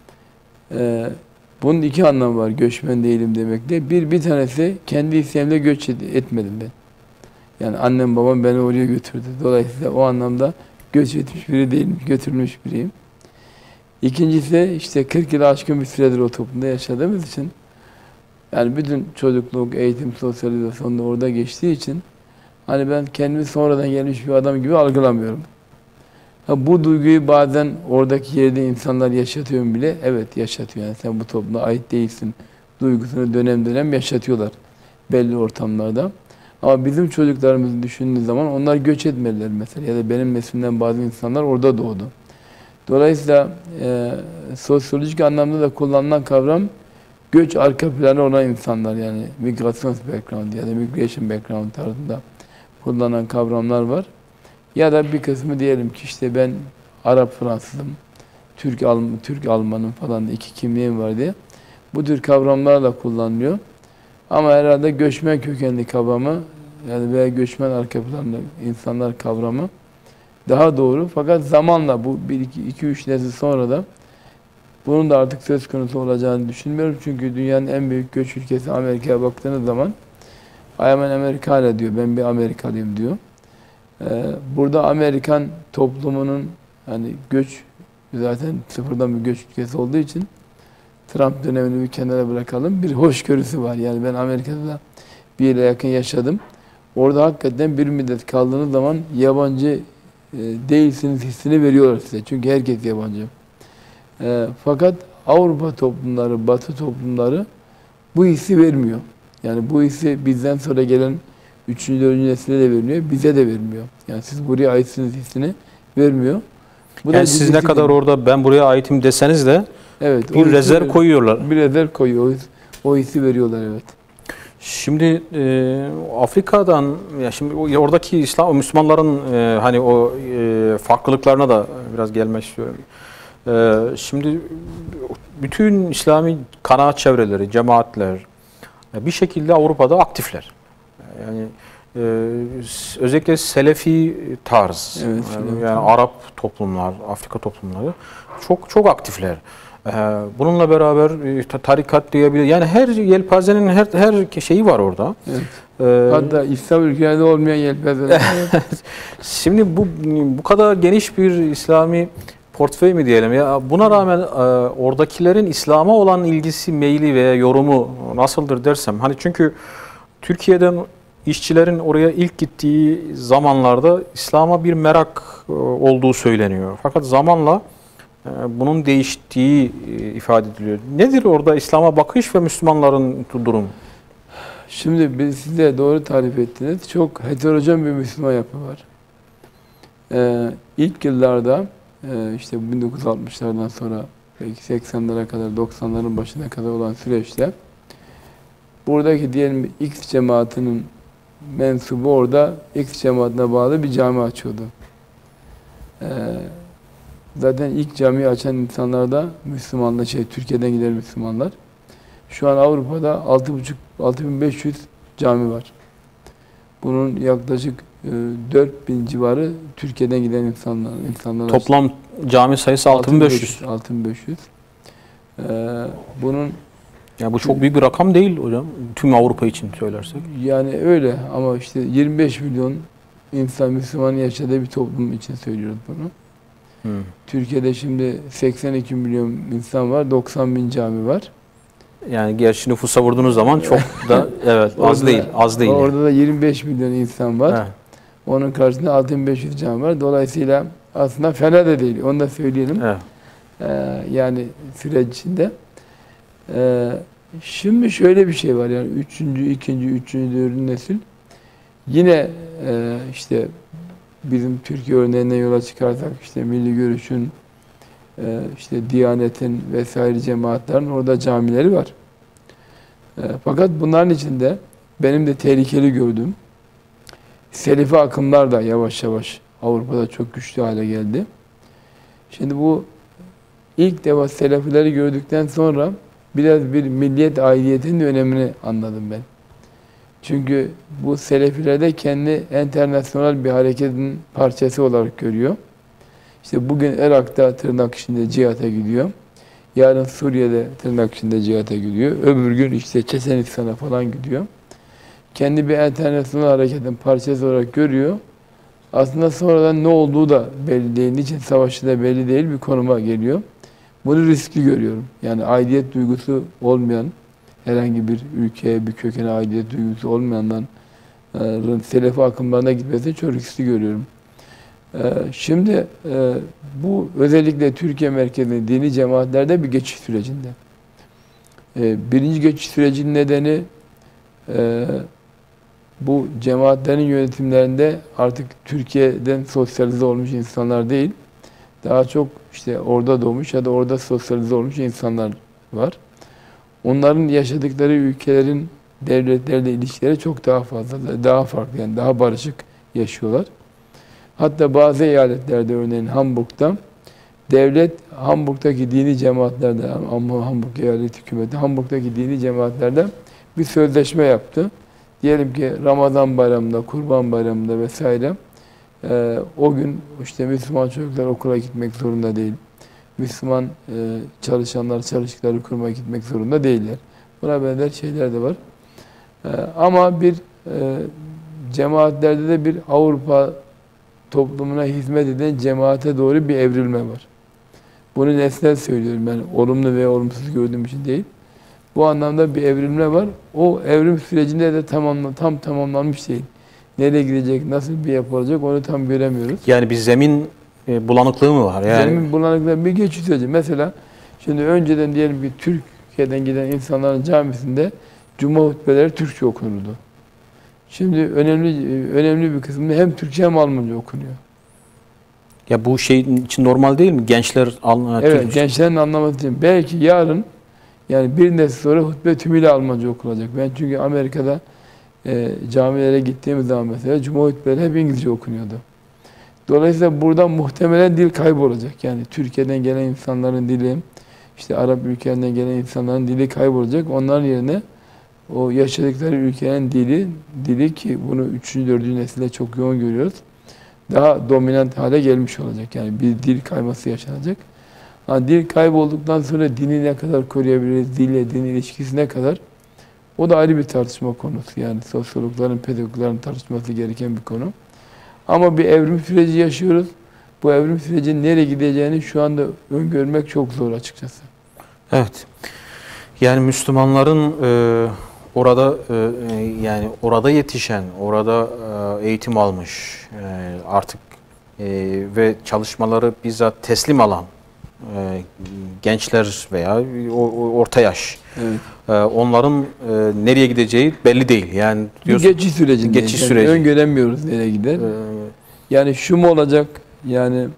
Bunun iki anlamı var göçmen değilim demekle. Bir tanesi kendi isteğimle göç etmedim ben. Yani annem babam beni oraya götürdü. Dolayısıyla o anlamda göç etmiş biri değilim, götürülmüş biriyim. İkincisi işte 40 yılı aşkın bir süredir o toplumda yaşadığımız için yani bütün çocukluk, eğitim, sosyalizasyon da orada geçtiği için hani ben kendimi sonradan gelmiş bir adam gibi algılamıyorum. Bu duyguyu bazen oradaki yerde insanlar yaşatıyor mu bile? Evet yaşatıyor. Yani sen bu topluma ait değilsin duygusunu dönem dönem yaşatıyorlar belli ortamlarda. Ama bizim çocuklarımızı düşündüğü zaman onlar göç etmediler mesela. Ya da benim neslimden bazı insanlar orada doğdu. Dolayısıyla sosyolojik anlamda da kullanılan kavram göç arka planı olan insanlar, yani migration background ya da migration background tarzında kullanılan kavramlar var. Ya da bir kısmı diyelim ki işte ben Arap Fransızım, Türk Almanım falan da iki kimliğim var diye. Bu tür kavramlarla kullanılıyor. Ama herhalde göçmen kökenli kavramı yani veya göçmen arka planlı insanlar kavramı daha doğru. Fakat zamanla bu 1-2-3 nesil sonra da bunun da artık söz konusu olacağını düşünmüyorum. Çünkü dünyanın en büyük göç ülkesi Amerika'ya baktığınız zaman I am an Americana diyor. Ben bir Amerikalıyım diyor. Burada Amerikan toplumunun hani göç zaten sıfırdan bir göç ülkesi olduğu için Trump dönemini bir kenara bırakalım. Bir hoşgörüsü var. Yani ben Amerika'da da bir yıla yakın yaşadım. Orada hakikaten bir müddet kaldığınız zaman yabancı değilsiniz hissini veriyorlar size. Çünkü herkes yabancı. Fakat Avrupa toplumları, Batı toplumları bu hissi vermiyor. Yani bu hissi bizden sonra gelen 3. 4. nesile de vermiyor, bize de vermiyor. Yani siz buraya aitsiniz hissini vermiyor. Bu yani siz ne kadar orada ben buraya aitim deseniz de evet, bir rezerv koyuyorlar. Bir rezerv koyuyor. O hissi veriyorlar, evet. Şimdi Afrika'dan ya şimdi oradaki Müslümanların hani o farklılıklarına da biraz gelmek istiyorum. Şimdi bütün İslami kanaat çevreleri, cemaatler bir şekilde Avrupa'da aktifler. Yani özellikle Selefi tarz, Evet, yani Arap toplumlar, Afrika toplumları çok aktifler. Bununla beraber tarikat diyebilir. Yani her yelpazenin her şeyi var orada. Evet. Hatta İslam ülkelerinde olmayan yelpazeler. Şimdi bu kadar geniş bir İslami portföy mi diyelim ya, buna rağmen oradakilerin İslam'a olan ilgisi, meyli veya yorumu nasıldır dersem, hani çünkü Türkiye'den işçilerin oraya ilk gittiği zamanlarda İslam'a bir merak olduğu söyleniyor. Fakat zamanla bunun değiştiği ifade ediliyor. Nedir orada İslam'a bakış ve Müslümanların durumu? Şimdi siz de doğru tarif ettiniz. Çok heterojen bir Müslüman yapı var. İlk yıllarda işte 1960'lardan sonra belki 80'lere kadar, 90'ların başına kadar olan süreçte buradaki diyelim X cemaatinin mensubu orada X cemaatine bağlı bir cami açıyordu. Zaten ilk camiyi açan insanlar da Müslümanlar, Türkiye'den giden Müslümanlar. Şu an Avrupa'da 6500 cami var. Bunun yaklaşık 4000 civarı Türkiye'den giden insanlar. Toplam cami sayısı 6500. 6500. Bunun Ya bu çok büyük bir rakam değil hocam. Tüm Avrupa için söylersek. yani öyle ama işte 25 milyon insan Müslüman yaşadığı bir toplum için söylüyoruz bunu. Türkiye'de şimdi 82 milyon insan var, 90 bin cami var. Yani gerçi nüfusa vurduğunuz zaman çok da evet az değil. Orada da 25 milyon insan var. Evet. Onun karşısında 6500 cami var. Dolayısıyla aslında fena da değil. Onu da söyleyelim. Evet. Yani süreç içinde. Şimdi şöyle bir şey var yani 3. 2. 3. 4. nesil yine işte bizim Türkiye örneğinden yola çıkarsak işte Milli Görüş'ün işte Diyanet'in vesaire cemaatlerin orada camileri var. Fakat bunların içinde benim de tehlikeli gördüğüm Selefi akımlar da yavaş yavaş Avrupa'da çok güçlü hale geldi. Şimdi bu ilk defa Selefileri gördükten sonra biraz bir milliyet aidiyetinin önemini anladım ben. Çünkü bu Selefilerde kendi internasyonel bir hareketin parçası olarak görüyor. İşte bugün Irak'ta tırnak içinde cihata gidiyor. Yarın Suriye'de tırnak içinde cihata gidiyor. Öbür gün işte Çeçenistan'a falan gidiyor. Kendi bir internasyonel hareketin parçası olarak görüyor. Aslında sonradan ne olduğu da belli değil. Niçin savaşı da belli değil bir konuma geliyor. Bunu riskli görüyorum. Yani aidiyet duygusu olmayan, herhangi bir ülkeye, bir kökene aidiyet duygusu olmayanların Selefi akımlarına gitmesini çok riskli görüyorum. Şimdi bu özellikle Türkiye merkezli dini cemaatlerde bir geçiş sürecinde. Birinci geçiş sürecinin nedeni bu cemaatlerin yönetimlerinde artık Türkiye'den sosyalize olmuş insanlar değil, daha çok işte orada doğmuş ya da orada sosyalize olmuş insanlar var. Onların yaşadıkları ülkelerin devletlerle ilişkileri çok daha fazla, daha farklı yani daha barışık yaşıyorlar. Hatta bazı eyaletlerde örneğin Hamburg'da devlet Hamburg'daki dini cemaatlerde, Hamburg eyalet hükümeti Hamburg'daki dini cemaatlerde bir sözleşme yaptı. Diyelim ki Ramazan bayramında, Kurban bayramında vesaire o gün işte Müslüman çocuklar okula gitmek zorunda değil. Müslüman çalışanlar çalıştıkları kuruma gitmek zorunda değiller. Buna benzer şeyler de var. Ama bir cemaatlerde de bir Avrupa toplumuna hizmet eden cemaate doğru bir evrilme var. Bunu nesnel söylüyorum yani olumlu veya olumsuz gördüğüm için değil. Bu anlamda bir evrilme var. O evrim sürecinde de tam tamamlanmış değil. Nereye gidecek, nasıl bir yapı olacak onu tam göremiyoruz. Yani bir zemin bulanıklığı mı var? Yani zemin bulanıklığı bir geçiş süreci. Mesela şimdi önceden diyelim ki Türkiye'den giden insanların camisinde cuma hutbeleri Türkçe okunurdu. Şimdi önemli bir kısmında hem Türkçe hem Almanca okunuyor. Ya bu şey için normal değil mi? Gençler evet, gençlerin anlaması için. Belki yarın yani bir nesil sonra hutbe tümüyle Almanca okunacak. Ben çünkü Amerika'da camilere gittiğimiz zaman mesela cuma hutbeleri hep İngilizce okunuyordu. Dolayısıyla burada muhtemelen dil kaybolacak. Yani Türkiye'den gelen insanların dili, işte Arap ülkelerinden gelen insanların dili kaybolacak. Onların yerine o yaşadıkları ülkenin dili ki bunu 3. 4. nesilde çok yoğun görüyoruz. Daha dominant hale gelmiş olacak. Yani bir dil kayması yaşanacak. Dil kaybolduktan sonra dini ne kadar koruyabiliriz, dille din ilişkisi ne kadar? O da ayrı bir tartışma konusu. Yani sosyologların, pedagogların tartışması gereken bir konu. Ama bir evrim süreci yaşıyoruz. Bu evrim sürecinin nereye gideceğini şu anda öngörmek çok zor açıkçası. Evet. Yani Müslümanların orada yani orada yetişen, orada eğitim almış artık ve çalışmaları bizzat teslim alan gençler veya orta yaş. Evet. Onların nereye gideceği belli değil. Yani diyorsun, bir geçiş sürecinde. Geçiş süreci. Öngöremiyoruz nereye gider. Yani şu mu olacak? Yani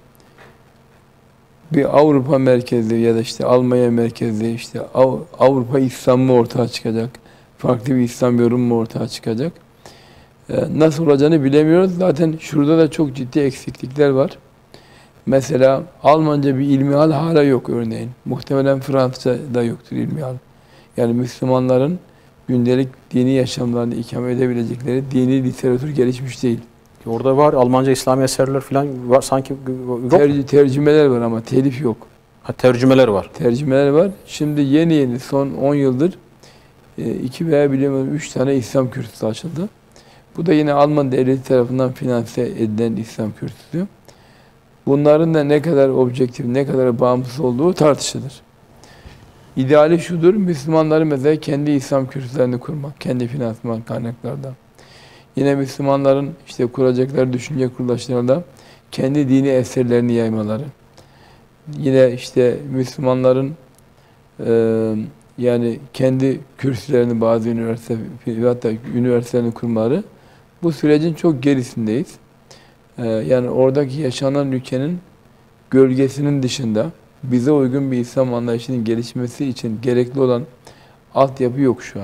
bir Avrupa merkezli ya da işte Almanya merkezli işte Avrupa İslam mı ortaya çıkacak? Farklı bir İslam yorum mu ortaya çıkacak? Nasıl olacağını bilemiyoruz. Zaten şurada da çok ciddi eksiklikler var. Mesela Almanca bir ilmihal hala yok örneğin. Muhtemelen Fransızca'da yoktur ilmihal. Yani Müslümanların gündelik dini yaşamlarını ikame edebilecekleri dini literatür gelişmiş değil. Orada var Almanca İslami eserler falan var sanki yok. Tercümeler var ama telif yok. Ha, tercümeler var. Tercümeler var. Şimdi yeni son 10 yıldır 2 veya bilemiyorum 3 tane İslam kürsüsü açıldı. Bu da yine Alman devleti tarafından finanse edilen İslam kürsüsü. Bunların da ne kadar objektif, ne kadar bağımsız olduğu tartışılır. İdeali şudur, Müslümanların mesela kendi İslam kürsülerini kurmak, kendi finansman kaynaklardan. Yine Müslümanların işte kuracakları düşünce kuruluşlarında kendi dini eserlerini yaymaları. Yine işte Müslümanların yani kendi kürsülerini bazı üniversite hatta üniversitelerini kurmaları, bu sürecin çok gerisindeyiz. Yani oradaki yaşanan ülkenin gölgesinin dışında bize uygun bir İslam anlayışının gelişmesi için gerekli olan altyapı yok şu an.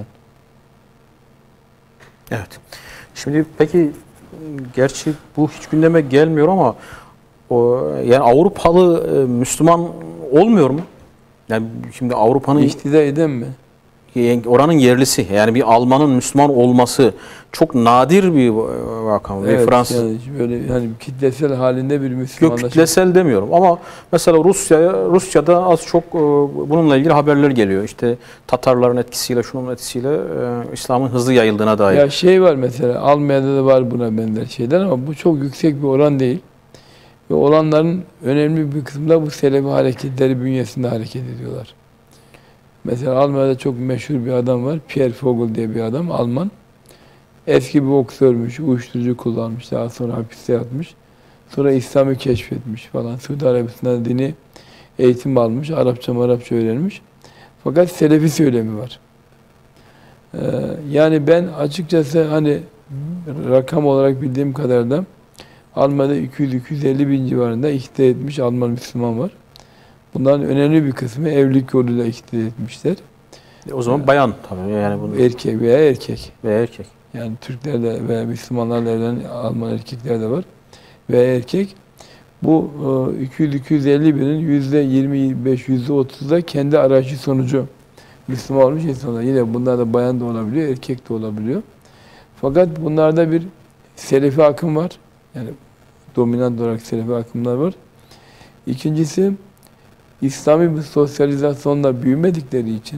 Evet. Şimdi peki gerçi bu hiç gündeme gelmiyor ama yani Avrupalı Müslüman olmuyor mu? Yani şimdi Avrupa'nın İhtida eden mi? Oranın yerlisi yani bir Almanın Müslüman olması çok nadir bir vaka. Evet, Fransız yani böyle hani kitlesel halinde bir yok, Müslümanlaşma. kitlesel demiyorum ama mesela Rusya'da az çok bununla ilgili haberler geliyor. İşte Tatarların etkisiyle, şunun etkisiyle İslam'ın hızlı yayıldığına dair. Ya şey var mesela, Almanya'da da var buna benzer şeyler ama bu çok yüksek bir oran değil. Ve olanların önemli bir kısmında bu Selefi hareketleri bünyesinde hareket ediyorlar. Mesela Almanya'da çok meşhur bir adam var. Pierre Vogel diye bir adam, Alman. Eski bir boksörmüş, uyuşturucu kullanmış, daha sonra hapiste yatmış. Sonra İslam'ı keşfetmiş falan. Suudi Arabistan'da dini eğitim almış, Arapça öğrenmiş. Fakat Selefi söylemi var. Yani ben açıkçası hani rakam olarak bildiğim kadarıyla Almanya'da 200-250 bin civarında ihtiva etmiş Alman Müslüman var. Bunların önemli bir kısmı evlilik yoluyla ihtiva etmişler. O zaman bayan tabii yani bunu Erkek veya erkek. veya erkek. Yani Türklerle veya Müslümanlarla evlenen Alman erkekler de var. Veya erkek. Bu 200-250 binin %25, %30'da kendi arayışı sonucu Müslüman olmuş insanlar. Yine bunlar da bayan da olabiliyor, erkek de olabiliyor. Fakat bunlarda bir Selefi akım var. Yani dominant olarak Selefi akımlar var. İkincisi, İslami bir sosyalizasyonla büyümedikleri için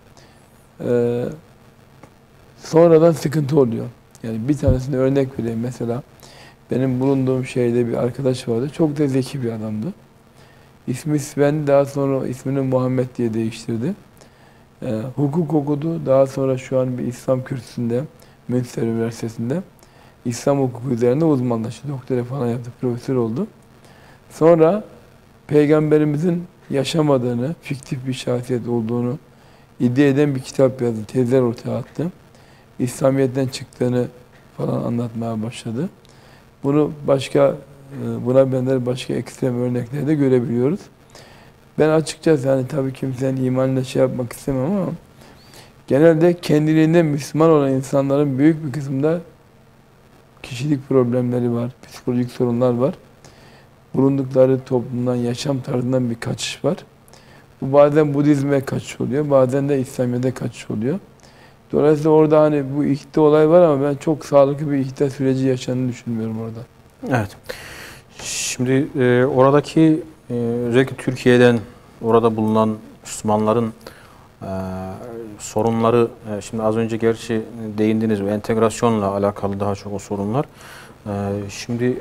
sonradan sıkıntı oluyor. Yani bir tanesine örnek vereyim. Mesela benim bulunduğum şehirde bir arkadaş vardı. Çok da zeki bir adamdı. İsmi Sven, daha sonra ismini Muhammed diye değiştirdi. Hukuk okudu. Daha sonra şu an bir İslam kürsüsünde, Münster Üniversitesi'nde İslam hukuku üzerine uzmanlaştı. Doktora falan yaptı, profesör oldu. Sonra Peygamberimizin yaşamadığını, fiktif bir şahsiyet olduğunu iddia eden bir kitap yazdı. Tezler ortaya attı. İslamiyet'ten çıktığını falan anlatmaya başladı. Bunu buna benzer başka ekstrem örneklerde görebiliyoruz. Ben açıkçası yani tabii kimsenin imanıyla şey yapmak istemem ama genelde kendiliğinden Müslüman olan insanların büyük bir kısmında kişilik problemleri var, psikolojik sorunlar var. Bulundukları toplumdan, yaşam tarzından bir kaçış var. Bu bazen Budizm'e kaçış oluyor, bazen de İslamiyet'e kaçış oluyor. Dolayısıyla orada hani bu ihta olay var ama ben çok sağlıklı bir ihta süreci yaşandığını düşünmüyorum orada. Evet. Şimdi oradaki özellikle Türkiye'den orada bulunan Müslümanların sorunları, şimdi az önce gerçi değindiniz, bu entegrasyonla alakalı daha çok o sorunlar. Şimdi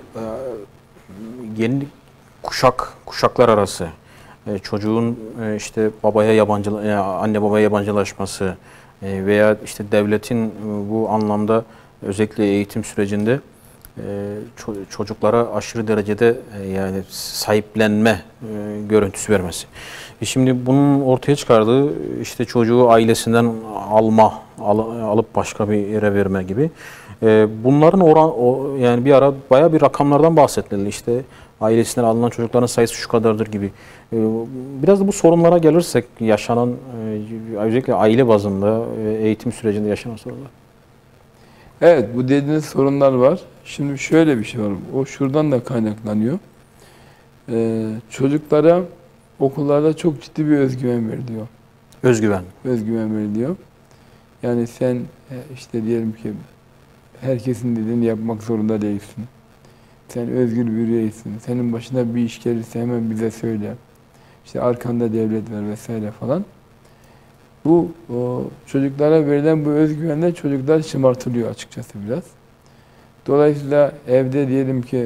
yeni kuşaklar arası çocuğun işte anne babaya yabancılaşması veya işte devletin bu anlamda özellikle eğitim sürecinde çocuklara aşırı derecede yani sahiplenme görüntüsü vermesi. Şimdi bunun ortaya çıkardığı işte çocuğu ailesinden alıp başka bir yere verme gibi. Bunların yani bir ara bayağı bir rakamlardan bahsedildi. İşte ailesinden alınan çocukların sayısı şu kadardır gibi. Biraz da bu sorunlara gelirsek yaşanan özellikle aile bazında eğitim sürecinde yaşanan sorunlar. Evet, bu dediğiniz sorunlar var. Şimdi şöyle bir şey var. O şuradan da kaynaklanıyor. Çocuklara okullarda çok ciddi bir özgüven veriliyor. Özgüven. Özgüven veriliyor. Yani sen işte diyelim ki herkesin dediğini yapmak zorunda değilsin. Sen özgür bir üyeysin. Senin başına bir iş gelirse hemen bize söyle. İşte arkanda devlet var vesaire falan. Bu çocuklara verilen bu özgüvenle çocuklar şımartılıyor açıkçası biraz. Dolayısıyla evde diyelim ki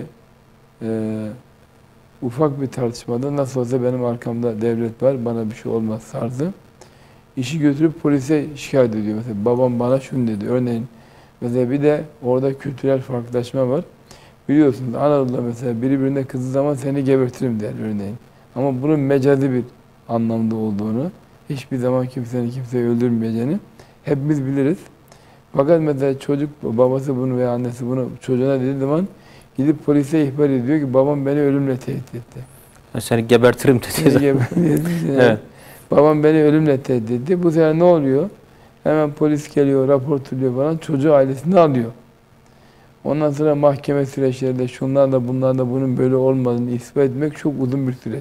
ufak bir tartışmada nasıl olsa benim arkamda devlet var, bana bir şey olmaz tarzı. İşi götürüp polise şikayet ediyor. Mesela babam bana şunu dedi. Örneğin mesela bir de orada kültürel farklılaşma var. Biliyorsunuz Anadolu'da mesela biri birine kızdığı zaman seni gebertirim der örneğin. Ama bunun mecazi bir anlamda olduğunu, hiçbir zaman kimsenin kimseyi öldürmeyeceğini hepimiz biliriz. Fakat mesela çocuk, babası bunu veya annesi bunu çocuğuna dediği zaman gidip polise ihbar ediyor ki babam beni ölümle tehdit etti. Seni gebertirim dedi. Seni gebertirim. Evet. Babam beni ölümle tehdit etti. Bu sefer ne oluyor? Hemen polis geliyor, rapor tutuyor falan. Çocuğu ailesini alıyor. Ondan sonra mahkeme süreçlerinde şunlarla bunlarla bunun böyle olmadığını ispat etmek çok uzun bir süreç.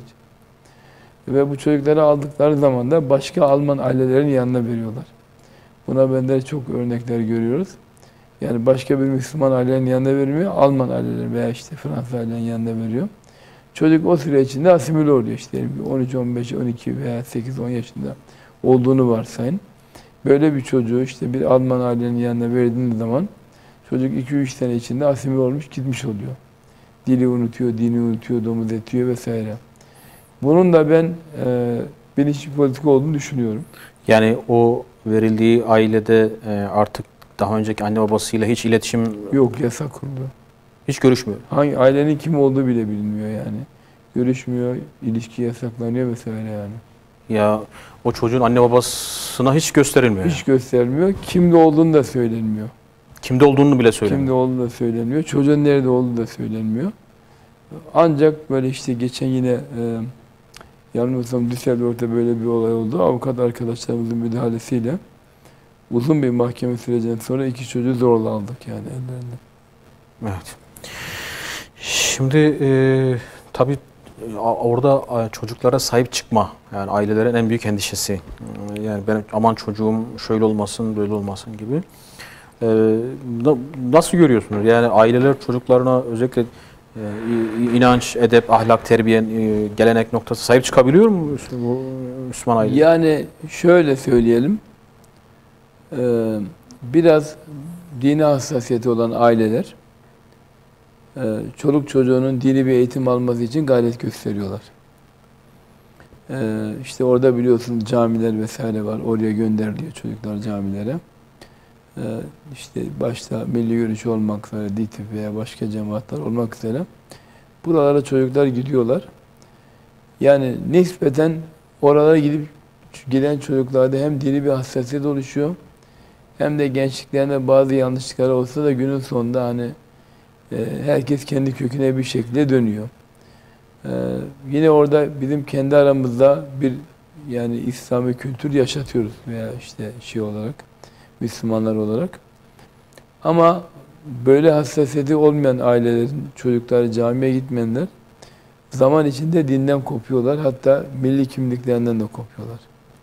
Ve bu çocukları aldıkları zaman da başka Alman ailelerin yanına veriyorlar. Buna benzer çok örnekler görüyoruz. Yani başka bir Müslüman ailenin yanına vermiyor, Alman aileleri veya işte Fransız ailenin yanına veriyor. Çocuk o süre içinde asimile oluyor işte. 13, 15, 12 veya 8-10 yaşında olduğunu varsayın. Böyle bir çocuğu işte bir Alman ailenin yanına verdiğiniz zaman çocuk 2-3 sene içinde asimile olmuş gitmiş oluyor. Dili unutuyor, dini unutuyor, domuz etiyor vesaire. Bunun da ben bilinçli politika olduğunu düşünüyorum. Yani o verildiği ailede artık daha önceki anne babasıyla hiç iletişim yok, yasak kurulu. Hiç görüşmüyor. Hangi ailenin kim olduğu bile bilinmiyor yani. Görüşmüyor, ilişki yasaklanıyor vesaire yani. Ya o çocuğun anne babasına hiç gösterilmiyor. Hiç göstermiyor. Kimde olduğunu da söylenmiyor. Kimde olduğunu bile söylemiyor. Kimde olduğunu da söylenmiyor. Çocuğun nerede olduğu da söylenmiyor. Ancak böyle işte geçen yine yanılmıyorsam Düsseldorf'ta böyle bir olay oldu. Avukat arkadaşlarımızın müdahalesiyle uzun bir mahkeme sürecinden sonra 2 çocuğu zorla aldık yani ellerine. Evet. Şimdi tabii orada çocuklara sahip çıkma, yani ailelerin en büyük endişesi. Yani ben aman çocuğum şöyle olmasın, böyle olmasın gibi. Nasıl görüyorsunuz? Yani aileler çocuklarına özellikle inanç, edep, ahlak, terbiye, gelenek noktası sahip çıkabiliyor mu Müslüman aile? Yani şöyle söyleyelim. Biraz dini hassasiyeti olan aileler çoluk çocuğunun dini bir eğitim alması için gayret gösteriyorlar. İşte orada biliyorsunuz camiler vesaire var. Oraya gönderiliyor çocuklar camilere. İşte başta Milli Görüş olmak üzere, DİTİB veya başka cemaatler olmak üzere buralara çocuklar gidiyorlar. Yani nispeten oralara giden çocuklarda hem dini bir hassasiyet oluşuyor, hem de gençliklerinde bazı yanlışlıklar olsa da günün sonunda hani herkes kendi köküne bir şekilde dönüyor. Yine orada bizim kendi aramızda bir yani İslami kültür yaşatıyoruz veya işte şey olarak, Müslümanlar olarak. Ama böyle hassasiyeti olmayan ailelerin çocukları camiye gitmeyenler zaman içinde dinden kopuyorlar. Hatta milli kimliklerinden de kopuyorlar.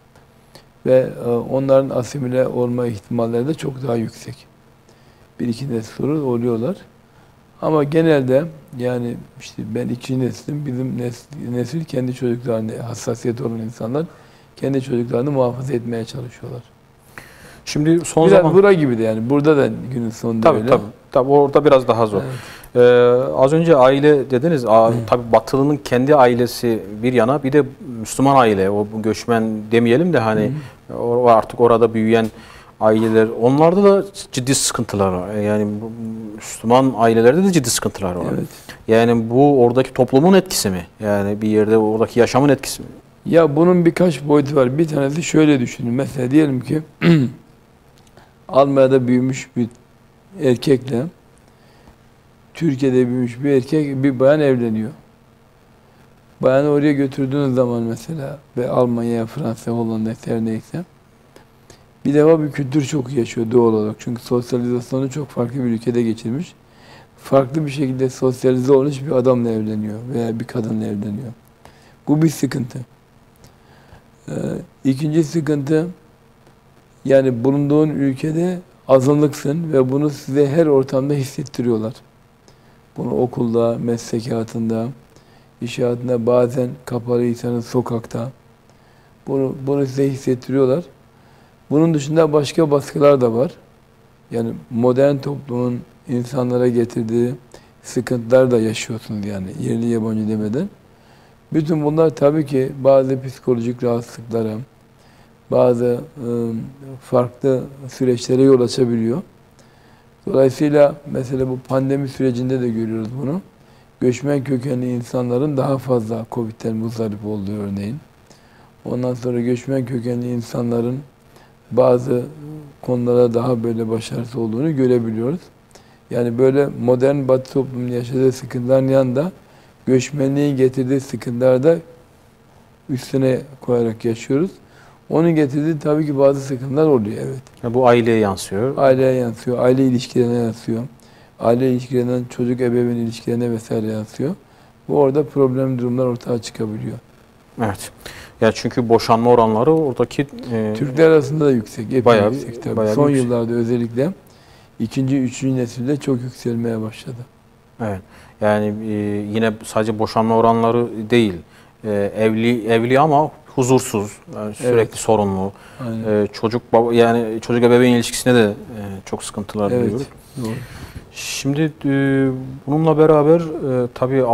Ve onların asimile olma ihtimalleri de çok daha yüksek. Bir iki nesil sonra oluyorlar. Ama genelde yani işte ben 2. neslim, bizim nesil kendi çocuklarını, hassasiyeti olan insanlar kendi çocuklarını muhafaza etmeye çalışıyorlar. Şimdi son biraz zaman... bura gibi de yani. Burada da günün sonunda tabii, öyle. Tabii orada biraz daha zor. Evet. Az önce aile dediniz. Tabii Batılı'nın kendi ailesi bir yana, bir de Müslüman aile. O göçmen demeyelim de hani artık orada büyüyen aileler. Onlarda da ciddi sıkıntılar var. Yani Müslüman ailelerde de ciddi sıkıntılar var. Evet. Yani bu oradaki toplumun etkisi mi? Yani bir yerde oradaki yaşamın etkisi mi? Ya bunun birkaç boyutu var. Bir tanesi şöyle düşünün. Mesela diyelim ki Almanya'da büyümüş bir erkekle Türkiye'de büyümüş bir erkek, bir bayan evleniyor. Bayanı oraya götürdüğünüz zaman mesela ve Almanya'ya, Fransa'ya, Hollanda'ya her neyse bir defa bir kültür çok yaşıyor doğal olarak. Çünkü sosyalizasyonu çok farklı bir ülkede geçirmiş. Farklı bir şekilde sosyalize olmuş bir adamla evleniyor veya bir kadınla evleniyor. Bu bir sıkıntı. İkinci sıkıntı, yani bulunduğun ülkede azınlıksın ve bunu size her ortamda hissettiriyorlar. Bunu okulda, meslek hayatında, iş hayatında, bazen kapalıysanız sokakta. Bunu size hissettiriyorlar. Bunun dışında başka baskılar da var. Yani modern toplumun insanlara getirdiği sıkıntılar da yaşıyorsunuz yani yerli yabancı demeden. Bütün bunlar tabii ki bazı psikolojik rahatsızlıklara, bazı farklı süreçlere yol açabiliyor. Dolayısıyla mesela bu pandemi sürecinde de görüyoruz bunu. Göçmen kökenli insanların daha fazla Covid'den muzdarip olduğu örneğin. Ondan sonra göçmen kökenli insanların bazı konulara daha böyle başarısız olduğunu görebiliyoruz. Yani böyle modern Batı toplumunun yaşadığı sıkıntıların yanında göçmenliğin getirdiği sıkıntıları da üstüne koyarak yaşıyoruz. Onun getirdiği tabii ki bazı sıkıntılar oluyor, evet. Yani bu aileye yansıyor. Aileye yansıyor, aile ilişkilerine yansıyor. Aile ilişkilerinden çocuk ebeveyn ilişkilerine vesaire yansıyor. Bu orada problem durumlar ortaya çıkabiliyor. Evet. Ya çünkü boşanma oranları oradaki Türkler arasında da yüksek, bayağı yüksek tabii. bayağı Son yüksek. yıllarda özellikle ikinci, üçüncü nesilde çok yükselmeye başladı. Evet. Yani yine sadece boşanma oranları değil. Evli ama huzursuz, yani sürekli Evet. sorunlu. Aynen. Yani çocuk ebeveyn ilişkisine de çok sıkıntılar Evet, duyuyoruz. doğru. Şimdi bununla beraber tabii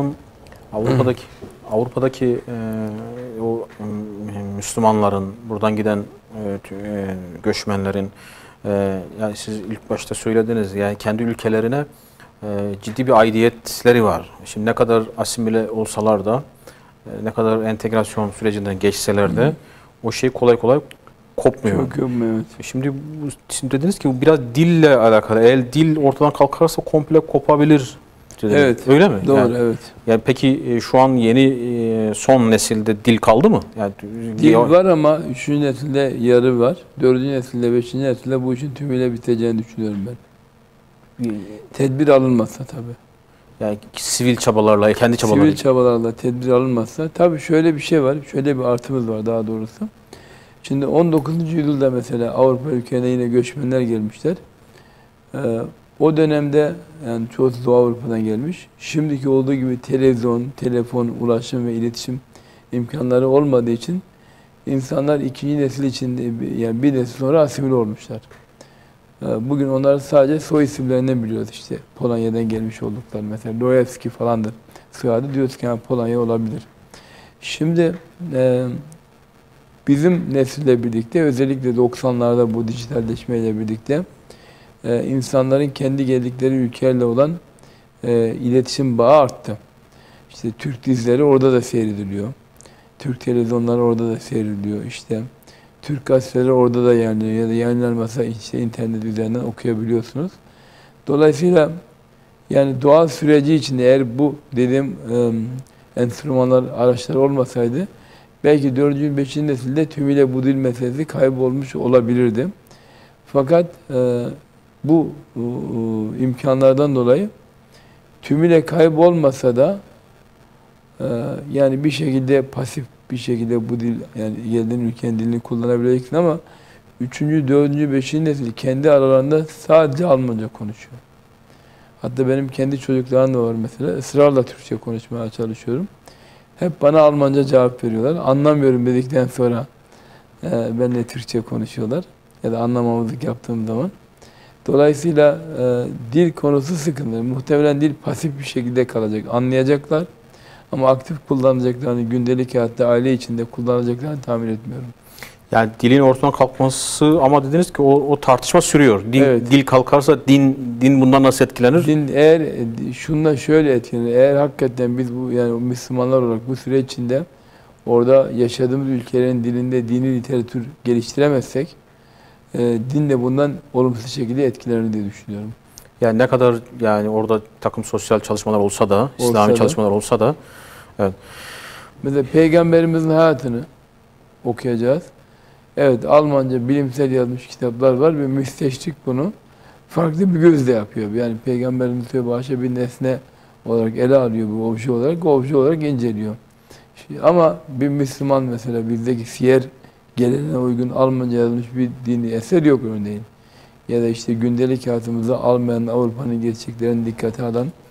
Avrupa'daki o Müslümanların, buradan giden göçmenlerin, yani siz ilk başta söylediniz, yani kendi ülkelerine ciddi bir aidiyetleri var. Şimdi ne kadar asimile olsalar da, ne kadar entegrasyon sürecinden geçseler de o şey kolay kolay kopmuyor. Çok yapmıyor, evet. Şimdi dediniz ki bu biraz dille alakalı. Eğer dil ortadan kalkarsa komple kopabilir dediniz. Evet. Öyle mi? Doğru, Yani, evet. yani peki şu an yeni son nesilde dil kaldı mı? Yani Dil var ama üçüncü nesilde yarı var. Dördüncü nesilde, beşinci nesilde bu işin tümüyle biteceğini düşünüyorum ben. Tedbir alınmazsa tabii. Yani sivil çabalarla, kendi çabalarla. Sivil çabalarla tedbir alınmazsa, tabii şöyle bir şey var, şöyle bir artımız var daha doğrusu. Şimdi 19. yüzyılda mesela Avrupa ülkelerine yine göçmenler gelmişler. O dönemde yani çoğusu Doğu Avrupa'dan gelmiş. Şimdiki olduğu gibi televizyon, telefon, ulaşım ve iletişim imkanları olmadığı için insanlar ikinci nesil için, yani bir nesil sonra asimile olmuşlar. Bugün onları sadece soy isimlerinden biliyoruz işte. Polonya'dan gelmiş oldukları mesela Loyevski falandır. Soyadı diyoruz ki yani Polonya olabilir. Şimdi bizim nesille birlikte özellikle 90'larda bu dijitalleşmeyle birlikte insanların kendi geldikleri ülkelerle olan iletişim bağı arttı. İşte Türk dizileri orada da seyrediliyor. Türk televizyonları orada da seyrediliyor. İşte Türk gazeteleri orada da yayınlanıyor ya da yayınlanmasa işte internet üzerinden okuyabiliyorsunuz. Dolayısıyla yani doğal süreci içinde eğer bu dediğim enstrümanlar, araçlar olmasaydı belki 4. 5. nesilde tümüyle bu dil meselesi kaybolmuş olabilirdi. Fakat bu imkanlardan dolayı tümüyle kaybolmasa da yani bir şekilde pasif bir şekilde bu dil, yani geldiğin ülkenin dilini kullanabileceksin ama 3. 4. 5. nesil kendi aralarında sadece Almanca konuşuyor. Hatta benim kendi çocuklarım da var mesela. Israrla Türkçe konuşmaya çalışıyorum. Hep bana Almanca cevap veriyorlar. Anlamıyorum dedikten sonra benimle Türkçe konuşuyorlar. Ya da anlamamazlık yaptığım zaman. Dolayısıyla dil konusu sıkıntı. Muhtemelen dil pasif bir şekilde kalacak. Anlayacaklar. Ama aktif kullanacaklarını, gündelik hayatta aile içinde kullanacaklarını tahmin etmiyorum. Yani dilin ortadan kalkması ama dediniz ki o tartışma sürüyor. Evet. Dil kalkarsa din bundan nasıl etkilenir? Din eğer şundan şöyle etkilenir. Eğer hakikaten biz bu yani Müslümanlar olarak bu süre içinde orada yaşadığımız ülkelerin dilinde dini literatür geliştiremezsek din de bundan olumsuz şekilde etkilenir diye düşünüyorum. Yani ne kadar yani orada takım sosyal çalışmalar olsa da, İslami çalışmalar olsa da evet. Mesela Peygamberimizin hayatını okuyacağız. Evet, Almanca bilimsel yazmış kitaplar var ve müsteşrik bunu farklı bir gözle yapıyor. Yani Peygamberimiz başka bir nesne olarak ele alıyor bu obje olarak inceliyor. Ama bir Müslüman mesela bizdeki siyer geleneğine uygun Almanca yazılmış bir dini eser yok örneğin. Ya da işte gündelik hayatımızda Almanya'nın, Avrupa'nın gerçeklerini dikkate alan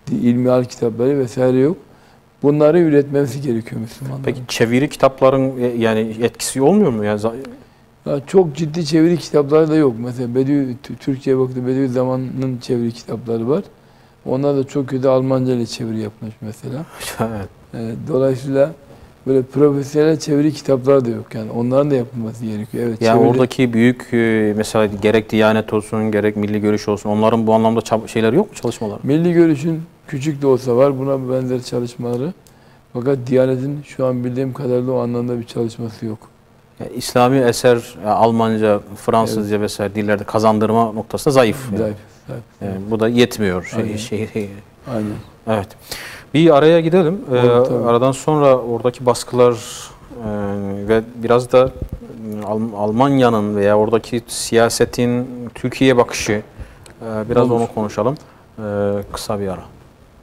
ilmihal kitapları vesaire yok. Bunları üretmesi gerekiyor Müslümanların. Peki çeviri kitapların yani etkisi olmuyor mu? Yani Ya çok ciddi çeviri kitapları da yok. Mesela Türkçe'ye baktığında Bediüzzaman'ın çeviri kitapları var. Onlar da çok kötü Almanca ile çeviri yapmış mesela. evet. Dolayısıyla böyle profesyonel çeviri kitaplar da yok. Yani onların da yapılması gerekiyor. Evet, Yani oradaki büyük mesela gerek Diyanet olsun, gerek Milli Görüş olsun, onların bu anlamda şeyleri yok mu, çalışmaları? Milli Görüş'ün küçük de olsa var buna benzer çalışmaları. Fakat Diyanet'in şu an bildiğim kadarıyla o anlamda bir çalışması yok. Yani İslami eser Almanca, Fransızca vesaire dillerde kazandırma noktasında zayıf. Zayıf. Yani bu da yetmiyor. Aynen. Evet. Bir araya gidelim. Tabii. Aradan sonra oradaki baskılar ve biraz da Almanya'nın veya oradaki siyasetin Türkiye'ye bakışı biraz Olur. onu konuşalım. Kısa bir ara.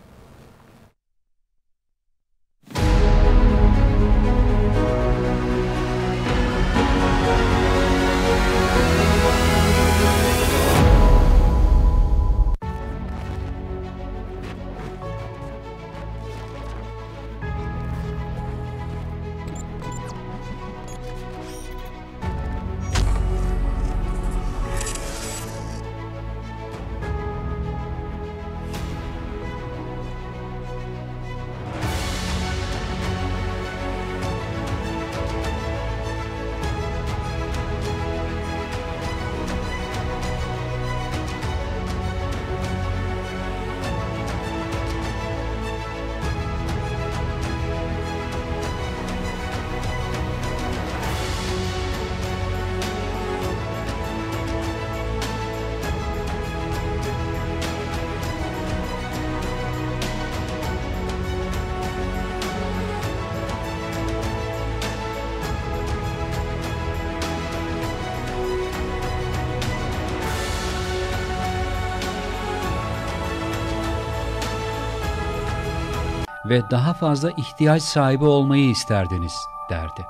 Ve daha fazla ihtiyaç sahibi olmayı isterdiniz, derdi.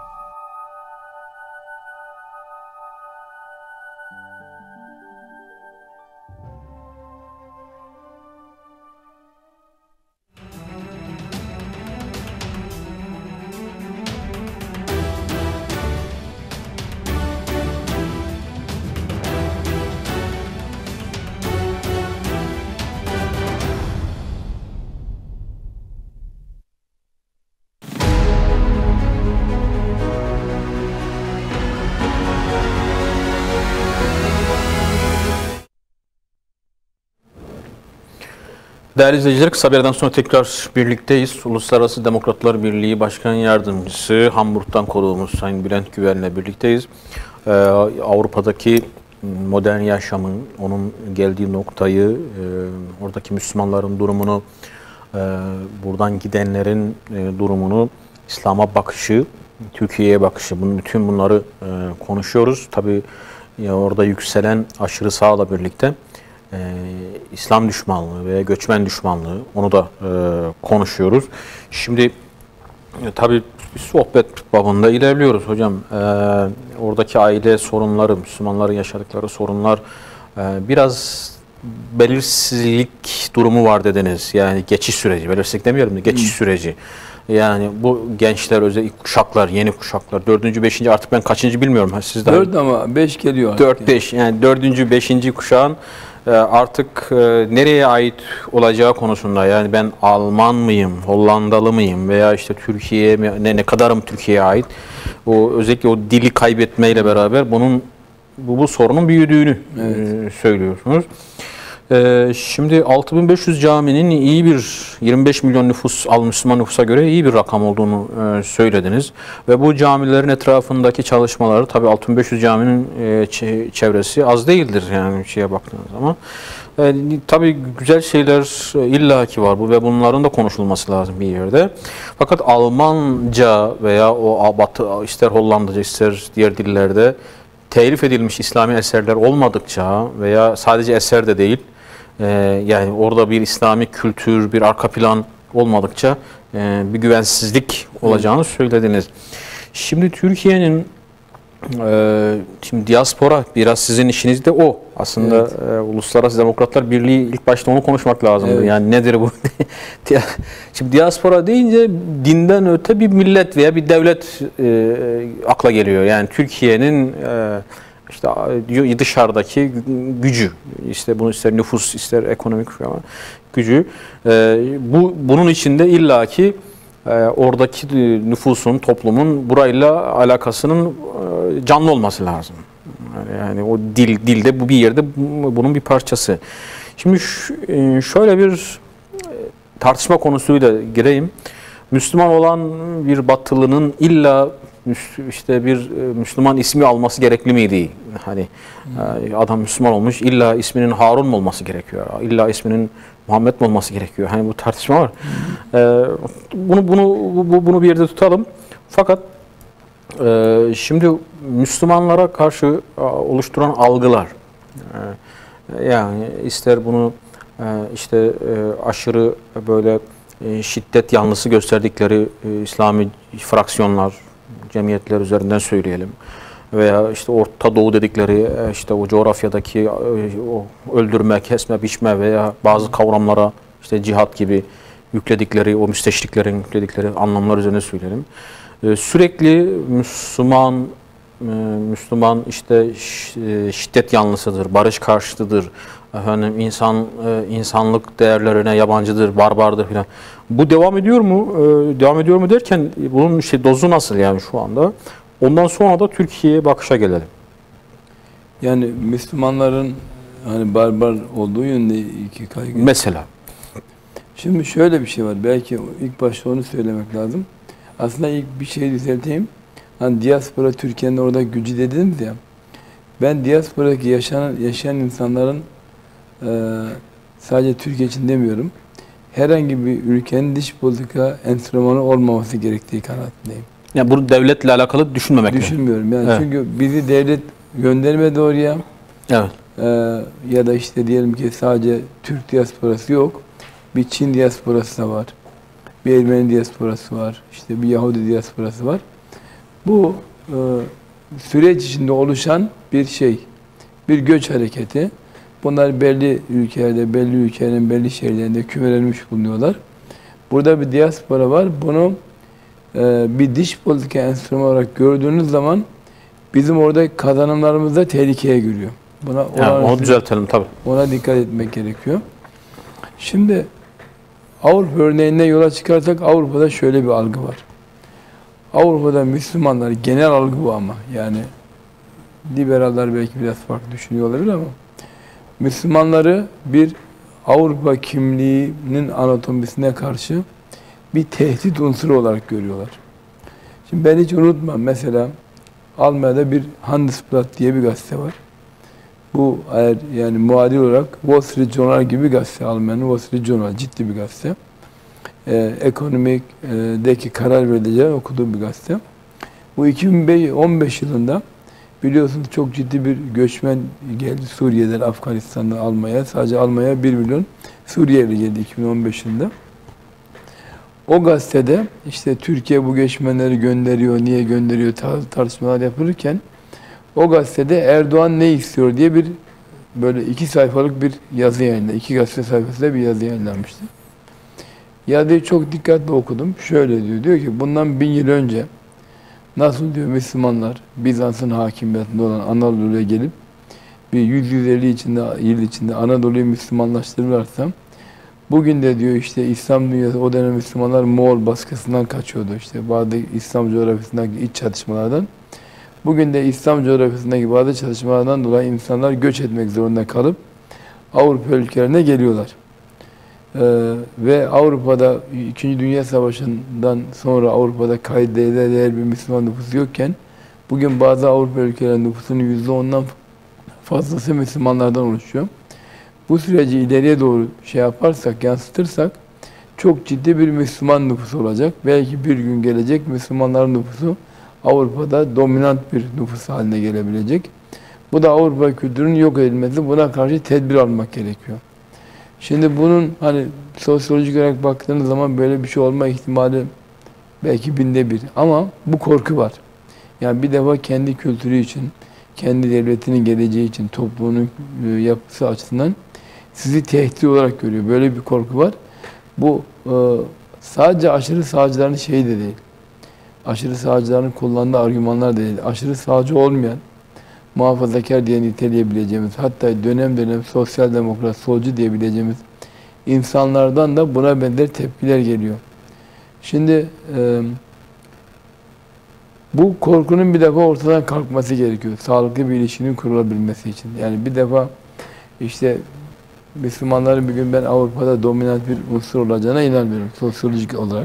Değerli izleyiciler, kısa bir aradan sonra tekrar birlikteyiz. Uluslararası Demokratlar Birliği Başkan Yardımcısı, Hamburg'dan konuğumuz Sayın Bülent Güven'le birlikteyiz. Avrupa'daki modern yaşamın, onun geldiği noktayı, oradaki Müslümanların durumunu, buradan gidenlerin durumunu, İslam'a bakışı, Türkiye'ye bakışı, bütün bunları konuşuyoruz. Tabii orada yükselen aşırı sağla birlikte İslam düşmanlığı veya göçmen düşmanlığı, onu da konuşuyoruz. Şimdi tabii bir sohbet babında ilerliyoruz hocam. Oradaki aile sorunları, Müslümanların yaşadıkları sorunlar, biraz belirsizlik durumu var dediniz. Yani geçiş süreci, belirsizlik demeyelim de geçiş süreci. Yani bu gençler, özellikle kuşaklar, yeni kuşaklar, 4. 5. artık ben kaçıncı bilmiyorum. Sizden 4 ama 5 geliyor artık. 4 5 yani 4. 5. kuşağın artık nereye ait olacağı konusunda, yani ben Alman mıyım, Hollandalı mıyım veya işte Türkiye'ye mi, ne kadarım Türkiye'ye ait, o özellikle o dili kaybetmeyle beraber bu sorunun büyüdüğünü söylüyorsunuz. Şimdi 6500 caminin iyi bir 25 milyon nüfus, Müslüman nüfusa göre iyi bir rakam olduğunu söylediniz. Ve bu camilerin etrafındaki çalışmaları, tabii 6500 caminin çevresi az değildir yani şeye baktığınız zaman. Tabii güzel şeyler illaki var bu ve bunların da konuşulması lazım bir yerde. Fakat Almanca veya o Batı, ister Hollandaca ister diğer dillerde telif edilmiş İslami eserler olmadıkça veya sadece eser de değil, yani orada bir İslami kültür, bir arka plan olmadıkça bir güvensizlik olacağını söylediniz. Şimdi Türkiye'nin Şimdi diaspora biraz sizin işiniz de o. Aslında Evet. Uluslararası Demokratlar Birliği ilk başta onu konuşmak lazımdı. Evet. Yani nedir bu? Şimdi diaspora deyince dinden öte bir millet veya bir devlet akla geliyor. Yani Türkiye'nin işte dışarıdaki gücü, işte bunu ister nüfus ister ekonomik gücü. Bunun içinde illaki oradaki nüfusun, toplumun burayla alakasının canlı olması lazım. Yani o dilde bu bir yerde bunun bir parçası. Şimdi şöyle bir tartışma konusuyla gireyim. Müslüman olan bir Batılı'nın illa işte bir Müslüman ismi alması gerekli miydi? Hani adam Müslüman olmuş, illa isminin Harun mu olması gerekiyor? İlla isminin Muhammed mi olması gerekiyor? Hani bu tartışma var. Bunu bir yerde tutalım. Fakat şimdi Müslümanlara karşı oluşturan algılar, yani ister bunu işte aşırı böyle şiddet yanlısı gösterdikleri İslami fraksiyonlar, cemiyetler üzerinden söyleyelim. Veya işte Orta Doğu dedikleri işte o coğrafyadaki o öldürme, kesme, biçme veya bazı kavramlara işte cihat gibi yükledikleri, o müsteşriklerin yükledikleri anlamlar üzerine söyleyelim. Sürekli Müslüman işte şiddet yanlısıdır, barış karşıtıdır, efendim insanlık değerlerine yabancıdır, barbardır filan. Bu devam ediyor mu? Devam ediyor mu derken bunun dozu nasıl yani şu anda? Ondan sonra da Türkiye'ye bakışa gelelim. Yani Müslümanların hani barbar olduğu yönde iki kaygı. Mesela. Şimdi şöyle bir şey var. Belki ilk başta onu söylemek lazım. Aslında ilk bir şey düzelteyim. Hani diaspora Türkiye'nin orada gücü dediniz ya. Ben diasporadaki yaşayan insanların sadece Türkiye için demiyorum. Herhangi bir ülkenin dış politika enstrümanı olmaması gerektiği kanaatindeyim. Yani bunu devletle alakalı düşünmemek mi? Düşünmüyorum. Yani Evet. çünkü bizi devlet göndermedi oraya. Evet. Ya da işte diyelim ki sadece Türk diasporası yok. Bir Çin diasporası da var. Bir Ermeni diasporası var. İşte bir Yahudi diasporası var. Bu süreç içinde oluşan bir şey. Bir göç hareketi. Bunlar belli ülkelerde, belli ülkelerin belli şehirlerinde kümelenmiş bulunuyorlar. Burada bir diaspora var. Bunu bir dış politika enstrümanı olarak gördüğünüz zaman bizim orada kazanımlarımız da tehlikeye giriyor. Onu düzeltelim tabii. Ona dikkat etmek gerekiyor. Şimdi Avrupa örneğinden yola çıkarsak Avrupa'da şöyle bir algı var. Avrupa'da Müslümanlar, genel algı bu ama yani liberaller belki biraz farklı düşünüyor olabilir ama Müslümanları bir Avrupa kimliğinin anatomisine karşı bir tehdit unsuru olarak görüyorlar. Şimdi ben hiç unutmam, mesela Almanya'da bir Handelsblatt diye bir gazete var. Bu eğer yani muadil olarak Wall Street Journal gibi bir gazete, Almanya'nın Wall Street Journal ciddi bir gazete. Ekonomideki karar vericilerin okuduğu bir gazete. Bu 2015 yılında biliyorsunuz çok ciddi bir göçmen geldi Suriye'den, Afganistan'dan Almanya'ya. Sadece Almanya'ya 1 milyon Suriyeli geldi 2015 yılında. O gazetede işte Türkiye bu göçmenleri gönderiyor, niye gönderiyor tartışmalar yapılırken o gazetede Erdoğan ne istiyor diye bir böyle 2 sayfalık bir yazı yayınlandı. 2 gazete sayfasında bir yazı yayınlanmıştı. Yazıyı çok dikkatli okudum. Şöyle diyor, diyor ki bundan 1000 yıl önce nasıl diyor Müslümanlar Bizans'ın hakimiyetinde olan Anadolu'ya gelip bir 100-150 yıl içinde Anadolu'yu Müslümanlaştırırlarsa bugün de diyor işte İslam dünyası o dönem Müslümanlar Moğol baskısından kaçıyordu işte bazı İslam coğrafyasındaki iç çatışmalardan. Bugün de İslam coğrafyasındaki bazı çatışmalardan dolayı insanlar göç etmek zorunda kalıp Avrupa ülkelerine geliyorlar. Ve Avrupa'da 2. Dünya Savaşı'ndan sonra Avrupa'da kaydedilen değer bir Müslüman nüfusu yokken bugün bazı Avrupa ülkelerinin nüfusunun %10'dan fazlası Müslümanlardan oluşuyor. Bu süreci ileriye doğru yaparsak, yansıtırsak çok ciddi bir Müslüman nüfusu olacak. Belki bir gün gelecek Müslümanların nüfusu Avrupa'da dominant bir nüfus haline gelebilecek. Bu da Avrupa kültürünün yok edilmesi. Buna karşı tedbir almak gerekiyor. Şimdi bunun hani sosyolojik olarak baktığınız zaman böyle bir şey olma ihtimali belki 1000'de 1. Ama bu korku var. Yani bir defa kendi kültürü için, kendi devletinin geleceği için, toplumunun yapısı açısından sizi tehdit olarak görüyor. Böyle bir korku var. Bu sadece aşırı sağcıların şeyi de değil. Aşırı sağcıların kullandığı argümanlar değil. Aşırı sağcı olmayan, muhafazakar diye niteleyebileceğimiz, hatta dönem dönem sosyal demokrat, solcu diyebileceğimiz insanlardan da buna benzer tepkiler geliyor. Şimdi bu korkunun bir defa ortadan kalkması gerekiyor. Sağlıklı bir ilişkinin kurulabilmesi için. Yani bir defa işte Müslümanların bir gün ben Avrupa'da dominant bir unsur olacağına inanmıyorum sosyolojik olarak.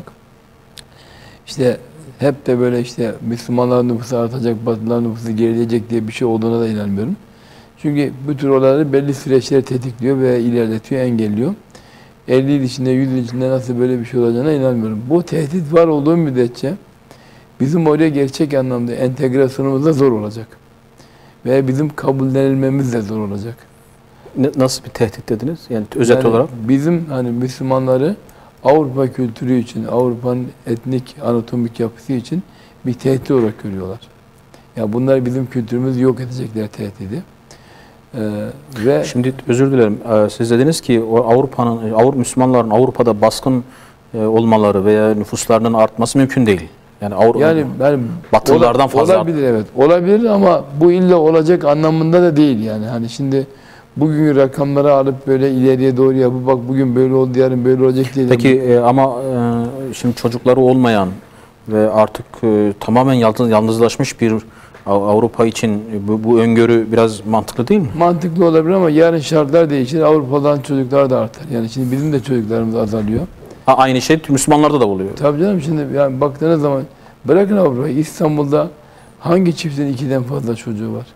İşte hep de böyle işte Müslümanların nüfusu artacak, Batılıların nüfusu gerileyecek diye bir şey olduğuna da inanmıyorum. Çünkü bu tür olayları belli süreçler tetikliyor ve ilerletiyor, engelliyor. 50 yıl içinde, 100 yıl içinde nasıl böyle bir şey olacağına inanmıyorum. Bu tehdit var olduğu müddetçe bizim oraya gerçek anlamda entegrasyonumuz da zor olacak. Ve bizim kabullenilmemiz de zor olacak. Nasıl bir tehdit dediniz? Yani özet olarak. Bizim hani Müslümanları Avrupa kültürü için, Avrupa'nın etnik, anatomik yapısı için bir tehdit olarak görüyorlar. Ya bunlar bizim kültürümüzü yok edecekler tehdidi. Ve şimdi özür dilerim. Siz dediniz ki Müslümanların Avrupa'da baskın olmaları veya nüfuslarının artması mümkün değil. Yani Batılılardan fazla olabilir, evet. Olabilir ama bu illa olacak anlamında da değil yani. Hani şimdi bugün rakamları alıp böyle ileriye doğru yapıp bak bugün böyle oldu, yarın böyle olacak diye. Peki ama şimdi çocukları olmayan ve artık tamamen yalnızlaşmış bir Avrupa için bu öngörü biraz mantıklı değil mi? Mantıklı olabilir ama yarın şartlar değişir. Avrupa'dan çocuklar da artar. Yani şimdi bizim de çocuklarımız azalıyor. Aynı şey Müslümanlarda da oluyor. Tabii canım, şimdi yani baktığınız zaman bırakın Avrupa'yı, İstanbul'da hangi çiftin 2'den fazla çocuğu var?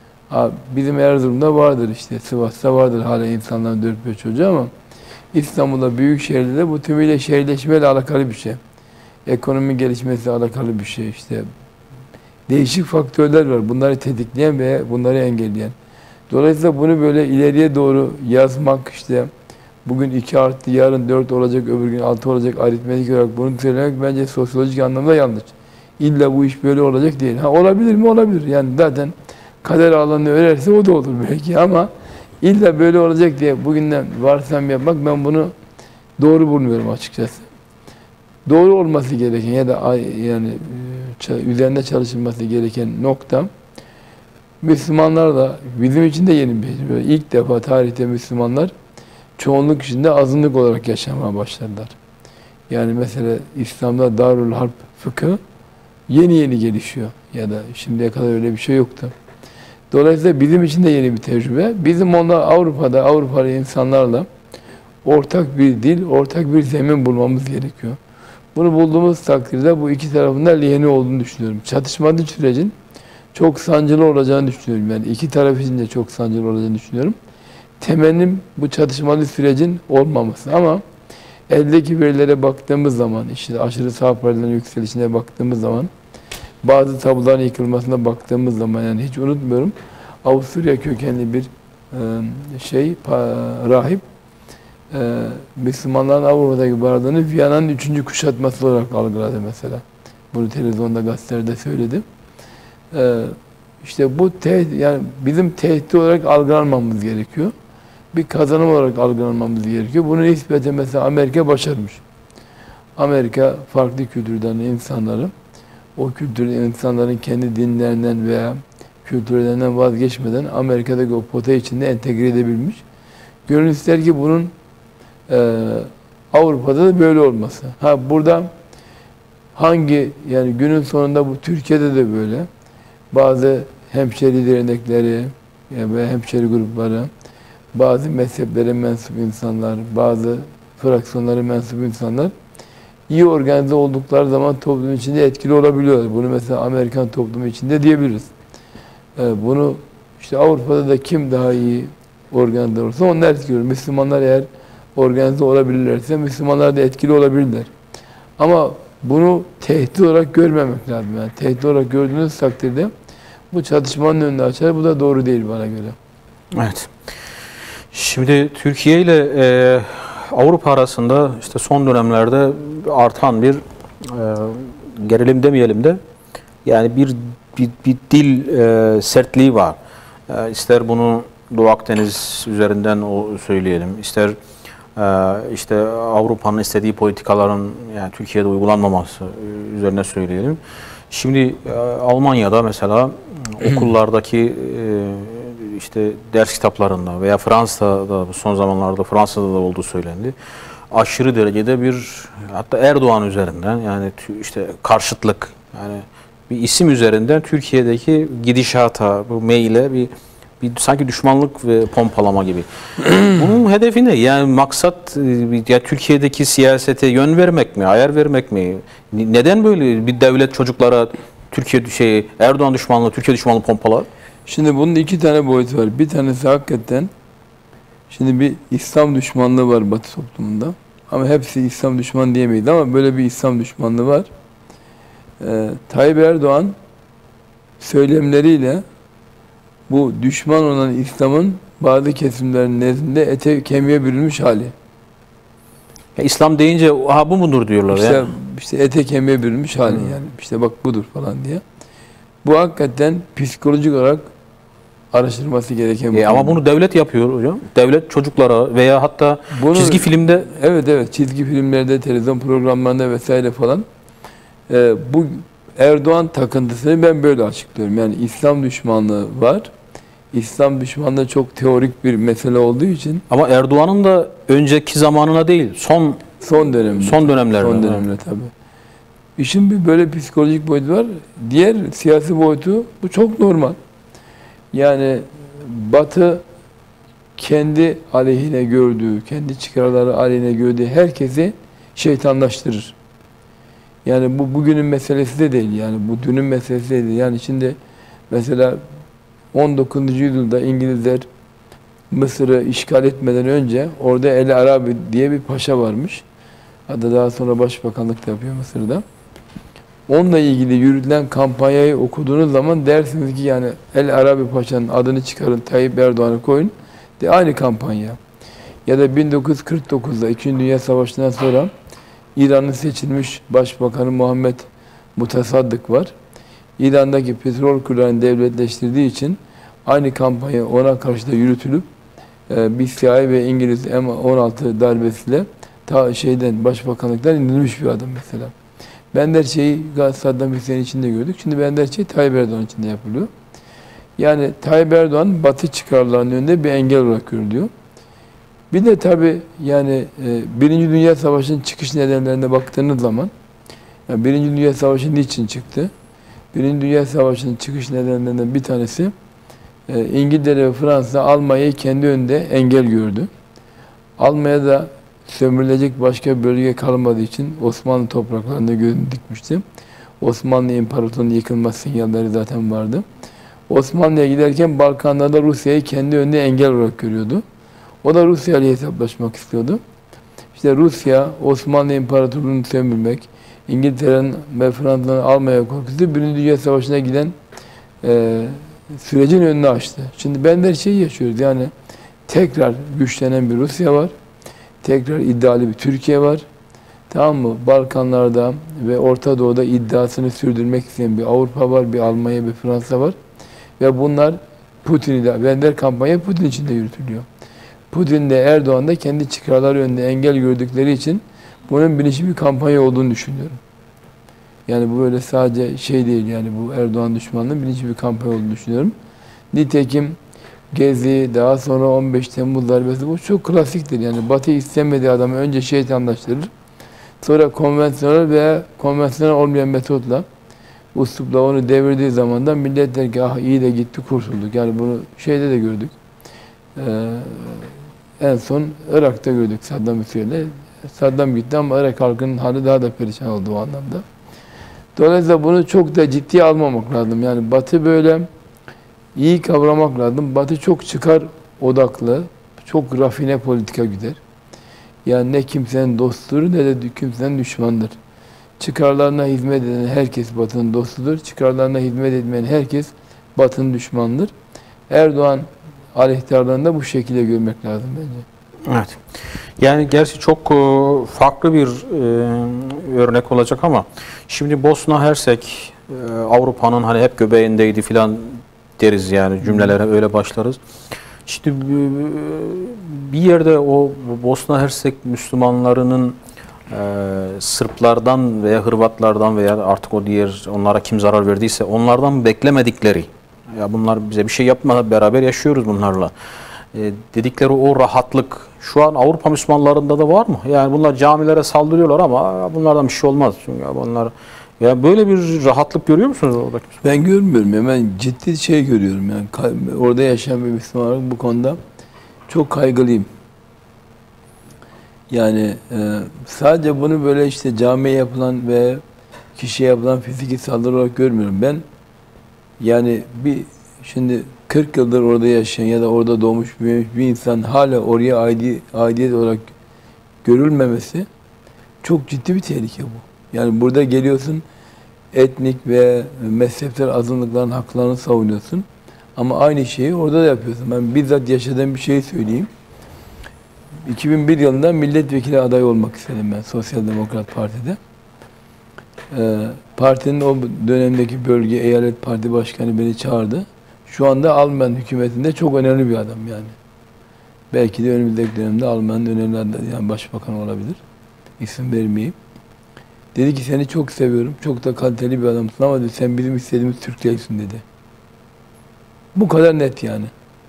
Bizim Erzurum'da vardır, işte Sivas'ta vardır hala insanların 4-5 çocuğu, ama İstanbul'da, büyük şehirde bu tümüyle şehirleşmeyle alakalı bir şey. Ekonomi gelişmesiyle alakalı bir şey işte. Değişik faktörler var. Bunları tetikleyen ve bunları engelleyen. Dolayısıyla bunu böyle ileriye doğru yazmak, işte bugün 2 arttı, yarın 4 olacak, öbür gün 6 olacak, aritmetik olarak bunu söylemek bence sosyolojik anlamda yanlış. İlla bu iş böyle olacak değil. Olabilir mi? Olabilir. Yani zaten kader alanını örerse o da olur belki, ama illa böyle olacak diye bugünden varsayım yapmak, ben bunu doğru bulmuyorum açıkçası. Doğru olması gereken ya da yani üzerinde çalışılması gereken nokta, Müslümanlar da bizim için de yeni bir şey. İlk defa tarihte Müslümanlar çoğunluk içinde azınlık olarak yaşamaya başladılar. Yani mesela İslam'da Darul Harp fıkı yeni gelişiyor. Ya da şimdiye kadar öyle bir şey yoktu. Dolayısıyla bizim için de yeni bir tecrübe. Bizim Avrupa'da, Avrupalı insanlarla ortak bir dil, ortak bir zemin bulmamız gerekiyor. Bunu bulduğumuz takdirde bu iki tarafında lehine olduğunu düşünüyorum. Çatışmalı sürecin çok sancılı olacağını düşünüyorum. Yani iki taraf için de çok sancılı olacağını düşünüyorum. Temennim bu çatışmalı sürecin olmaması, ama eldeki verilere baktığımız zaman, işte aşırı sağ partilerin yükselişine baktığımız zaman, bazı tabuların yıkılmasına baktığımız zaman, yani hiç unutmuyorum, Avusturya kökenli bir rahip Müslümanların Avrupa'daki varlığını Viyana'nın 3. kuşatması olarak algıladı mesela. Bunu televizyonda, gazetelerde söyledi. İşte bu yani bizim tehdit olarak algılanmamız gerekiyor. Bir kazanım olarak algılanmamız gerekiyor. Bunu nispeten mesela Amerika başarmış. Amerika farklı kültürden insanları, o kültürün insanların kendi dinlerinden veya kültürlerinden vazgeçmeden Amerika'daki o pota içinde entegre edebilmiş. Gönül ister ki bunun Avrupa'da da böyle olması. Burada yani günün sonunda bu Türkiye'de de böyle. Bazı hemşeri dernekleri ve hemşeri grupları, bazı mezheplere mensup insanlar, bazı fraksiyonlara mensup insanlar iyi organize oldukları zaman toplum içinde etkili olabiliyorlar. Bunu mesela Amerikan toplumu içinde diyebiliriz. Bunu işte Avrupa'da da kim daha iyi organize olursa onlar etkili olur. Müslümanlar eğer organize olabilirlerse Müslümanlar da etkili olabilirler. Ama bunu tehdit olarak görmemek lazım. Yani tehdit olarak gördüğünüz takdirde bu çatışmanın önünü açar. Bu da doğru değil bana göre. Evet. Şimdi Türkiye ile Avrupa arasında işte son dönemlerde artan bir gerilim demeyelim de, yani bir bir dil sertliği var. İster bunu Doğu Akdeniz üzerinden söyleyelim, ister işte Avrupa'nın istediği politikaların yani Türkiye'de uygulanmaması üzerine söyleyelim. Şimdi Almanya'da mesela okullardaki işte ders kitaplarında veya Fransa'da son zamanlarda Fransa'da da olduğu söylendi. Aşırı derecede bir hatta Erdoğan üzerinden yani işte karşıtlık yani bir isim üzerinden Türkiye'deki gidişata bu meyle bir sanki düşmanlık ve pompalama gibi. Bunun hedefi ne? Yani maksat ya Türkiye'deki siyasete yön vermek mi, ayar vermek mi? Neden böyle bir devlet çocuklara Türkiye Erdoğan düşmanlığı, Türkiye düşmanlığı pompalar? Şimdi bunun iki tane boyutu var. Bir tanesi hakikaten şimdi bir İslam düşmanlığı var Batı toplumunda. Ama hepsi İslam düşmanı diyemeyiz ama böyle bir İslam düşmanlığı var. Tayyip Erdoğan söylemleriyle bu düşman olan İslam'ın bazı kesimlerin nezdinde ete kemiğe bürünmüş hali. Ya İslam deyince bu mudur diyorlar işte, ya. İşte ete kemiğe bürünmüş hali yani. İşte bak budur falan diye. Bu hakikaten psikolojik olarak araştırılması gereken bir ama bunu devlet yapıyor hocam. Devlet çocuklara veya hatta çizgi filmde. Evet çizgi filmlerde, televizyon programlarında vesaire falan. Bu Erdoğan takıntısını ben böyle açıklıyorum. Yani İslam düşmanlığı var. İslam düşmanlığı çok teorik bir mesele olduğu için. Ama Erdoğan'ın da önceki zamanına değil, son dönemlerde. Son dönemlerde tabii. İşin bir böyle psikolojik boyutu var. Diğer siyasi boyutu bu çok normal. Yani Batı kendi aleyhine gördüğü, kendi çıkarları aleyhine gördüğü herkesi şeytanlaştırır. Yani bu bugünün meselesi de değil. Yani bu dünün meselesi de değil. Yani şimdi mesela 19. yüzyılda İngilizler Mısır'ı işgal etmeden önce orada El Arabi diye bir paşa varmış. Hatta daha sonra başbakanlık da yapıyor Mısır'da. Onunla ilgili yürütülen kampanyayı okuduğunuz zaman dersiniz ki yani El Arabi Paşa'nın adını çıkarın, Tayyip Erdoğan'ı koyun. De aynı kampanya. Ya da 1949'da 2. Dünya Savaşı'ndan sonra İran'ın seçilmiş Başbakanı Muhammed Mutasaddık var. İran'daki petrol kurlarını devletleştirdiği için aynı kampanya ona karşı da yürütülüp bir CIA ve İngiliz M16 darbesiyle başbakanlıktan indirilmiş bir adam mesela. Benzer şeyi Saddam Hüseyin için de gördük. Şimdi benzer şey Tayyip Erdoğan için de yapılıyor. Yani Tayyip Erdoğan Batı çıkarlarının önünde bir engel olarak görülüyor. Bir de tabii yani Birinci Dünya Savaşı'nın çıkış nedenlerine baktığınız zaman yani Birinci Dünya Savaşı niçin çıktı? Birinci Dünya Savaşı'nın çıkış nedenlerinden bir tanesi İngiltere ve Fransa Almanya'yı kendi önünde engel gördü. Almanya'da sömürülecek başka bir bölge kalmadığı için Osmanlı topraklarında gözünü dikmişti. Osmanlı İmparatorluğu'nun yıkılma sinyalleri zaten vardı. Osmanlı'ya giderken Balkanlarda Rusya'yı kendi önünde engel olarak görüyordu. O da Rusya ile hesaplaşmak istiyordu. İşte Rusya, Osmanlı İmparatorluğu'nu sömürmek, İngiltere'nin ve Fransa'nın Almanya korkusu Birinci Dünya Savaşı'na giden sürecin önünü açtı. Şimdi benzer şeyi yaşıyoruz. Yani tekrar güçlenen bir Rusya var. Tekrar iddialı bir Türkiye var. Tamam mı? Balkanlarda ve Orta Doğu'da iddiasını sürdürmek isteyen bir Avrupa var, bir Almanya, bir Fransa var. Ve bunlar Putin'i de, benzer kampanya Putin için de yürütülüyor. Putin de Erdoğan da kendi çıkarları önünde engel gördükleri için bunun bilinçli bir kampanya olduğunu düşünüyorum. Yani bu böyle sadece şey değil yani bu Erdoğan düşmanlığının bilinçli bir kampanya olduğunu düşünüyorum. Nitekim Gezi, daha sonra 15 Temmuz darbesi bu çok klasiktir. Yani Batı istemediği adamı önce şeytanlaştırır. Sonra konvansiyonel veya konvansiyonel olmayan metotla uslupla onu devirdiği zaman da millet der ki ah iyi de gitti kurtulduk. Yani bunu şeyde de gördük. En son Irak'ta gördük Saddam Hüseyin'le. Saddam gitti ama Irak halkının hali daha da perişan oldu o anlamda. Dolayısıyla bunu çok da ciddiye almamak lazım. Yani Batı böyle iyi kavramak lazım. Batı çok çıkar odaklı, çok rafine politika gider. Yani ne kimsenin dostudur ne de kimsenin düşmandır. Çıkarlarına hizmet eden herkes Batı'nın dostudur. Çıkarlarına hizmet etmeyen herkes Batı'nın düşmanıdır. Erdoğan aleyhtarlarını da bu şekilde görmek lazım bence. Evet. Yani gerçi çok farklı bir örnek olacak ama şimdi Bosna Hersek Avrupa'nın hani hep göbeğindeydi filan deriz yani cümlelere öyle başlarız. İşte bir yerde o Bosna Hersek Müslümanlarının Sırplardan veya Hırvatlardan veya artık o diğer onlara kim zarar verdiyse onlardan beklemedikleri, ya bunlar bize bir şey yapmadan beraber yaşıyoruz bunlarla dedikleri o rahatlık şu an Avrupa Müslümanlarında da var mı? Yani bunlar camilere saldırıyorlar ama bunlardan bir şey olmaz. Çünkü bunlar ya böyle bir rahatlık görüyor musunuz oradaki? Ben görmüyorum ya. Ben ciddi şey görüyorum yani. Orada yaşayan bir Müslüman olarak bu konuda çok kaygılıyım. Yani sadece bunu böyle işte camiye yapılan ve kişiye yapılan fiziki saldırı olarak görmüyorum. Ben yani şimdi 40 yıldır orada yaşayan ya da orada doğmuş büyümüş bir insan hala oraya aidiyet olarak görülmemesi çok ciddi bir tehlike bu. Yani burada geliyorsun etnik ve mezhepsel azınlıkların haklarını savunuyorsun. Ama aynı şeyi orada da yapıyorsun. Ben bizzat yaşadığım bir şeyi söyleyeyim. 2001 yılında milletvekili adayı olmak istedim ben Sosyal Demokrat Parti'de. Partinin o dönemdeki bölge eyalet parti başkanı beni çağırdı. Şu anda Alman hükümetinde çok önemli bir adam yani. Belki de önümüzdeki dönemde Alman'ın önemli yani başbakan olabilir. İsim vermeyeyim. Dedi ki seni çok seviyorum. Çok da kaliteli bir adamsın ama dedi, sen bizim istediğimiz Türk değilsin dedi. Bu kadar net yani.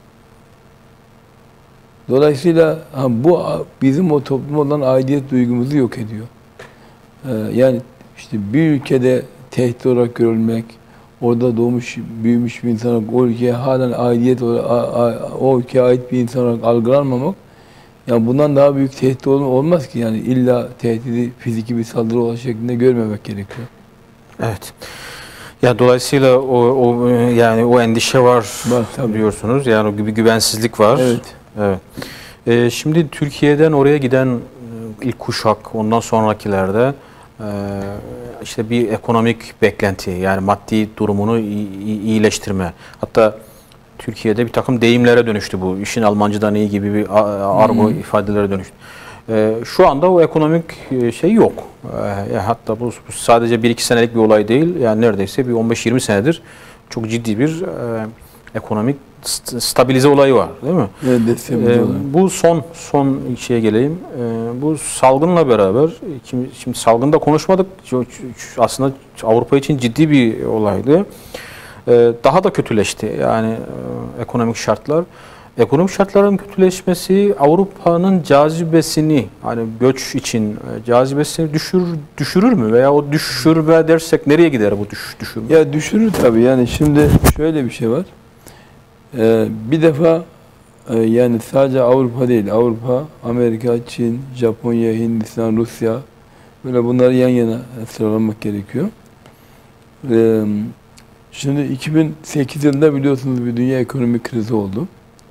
Dolayısıyla bu bizim o topluma olan aidiyet duygumuzu yok ediyor. Yani işte bir ülkede tehdit olarak görülmek, orada doğmuş, büyümüş bir insan olarak o ülkeye halen aidiyet olarak, o ülkeye ait bir insan olarak algılanmamak, yani bundan daha büyük tehdit olmaz ki yani illa tehdidi fiziki bir saldırı olarak şeklinde görmemek gerekiyor. Evet. Ya dolayısıyla yani o endişe var diyorsunuz. Yani o gibi güvensizlik var. Evet. Evet. Şimdi Türkiye'den oraya giden ilk kuşak, ondan sonrakilerde işte bir ekonomik beklenti, yani maddi durumunu iyileştirme. Hatta Türkiye'de bir takım deyimlere dönüştü bu. İşin Almancıdan iyi gibi bir argo ifadelere dönüştü. Şu anda o ekonomik şey yok. Hatta bu sadece 1-2 senelik bir olay değil. Yani neredeyse bir 15-20 senedir çok ciddi bir ekonomik stabilize olayı var, değil mi? Evet, bu son şeye geleyim. Bu salgınla beraber, şimdi salgında konuşmadık. Aslında Avrupa için ciddi bir olaydı. Daha da kötüleşti. Yani ekonomik şartlar. Ekonomik şartların kötüleşmesi Avrupa'nın cazibesini, hani göç için cazibesini düşürür mü? Veya o düşürme dersek nereye gider bu düşürme? Ya düşürür tabii. Yani şimdi şöyle bir şey var. Bir defa yani sadece Avrupa değil, Avrupa, Amerika, Çin, Japonya, Hindistan, Rusya, böyle bunları yan yana sıralamak gerekiyor. Şimdi 2008 yılında biliyorsunuz bir dünya ekonomik krizi oldu.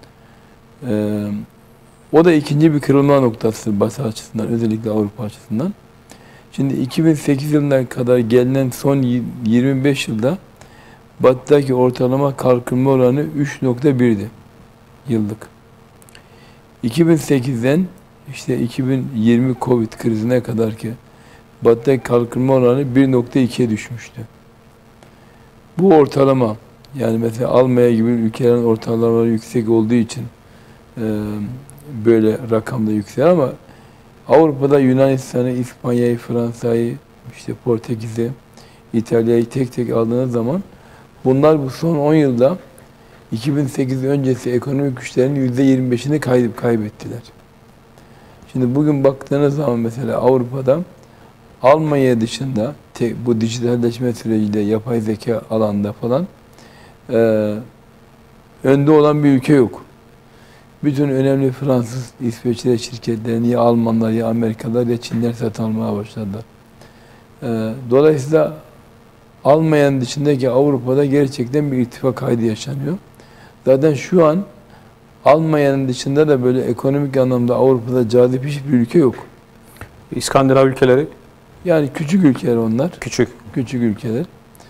O da ikinci bir kırılma noktası Batı açısından, özellikle Avrupa açısından. Şimdi 2008 yılına kadar gelinen son 25 yılda Batı'daki ortalama kalkınma oranı 3.1'di yıllık. 2008'den işte 2020 Covid krizine kadar ki Batı'daki kalkınma oranı 1.2'ye düşmüştü. Bu ortalama, yani mesela Almanya gibi ülkelerin ortalamaları yüksek olduğu için böyle rakamda yüksek, ama Avrupa'da Yunanistan'ı, İspanya'yı, Fransa'yı, işte Portekiz'i, İtalya'yı tek tek aldığınız zaman bunlar bu son 10 yılda 2008 öncesi ekonomik güçlerinin %25'ini kaybettiler. Şimdi bugün baktığınız zaman mesela Avrupa'da Almanya dışında bu dijitalleşme sürecinde yapay zeka alanda falan önde olan bir ülke yok. Bütün önemli Fransız, İsveçli şirketlerini ya Almanlar ya Amerikalılar ya Çinler satın almaya başladılar. Dolayısıyla Almanya'nın dışındaki Avrupa'da gerçekten bir irtifa kaydı yaşanıyor. Zaten şu an Almanya'nın dışında da böyle ekonomik anlamda Avrupa'da cazip hiçbir ülke yok. İskandinav ülkeleri? Yani küçük ülkeler onlar. Küçük ülkeler.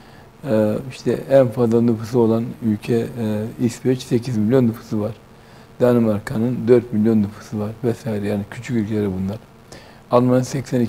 İşte en fazla nüfusu olan ülke İsveç, 8 milyon nüfusu var. Danimarka'nın 4 milyon nüfusu var vesaire. Yani küçük ülkeler bunlar. Almanya'nın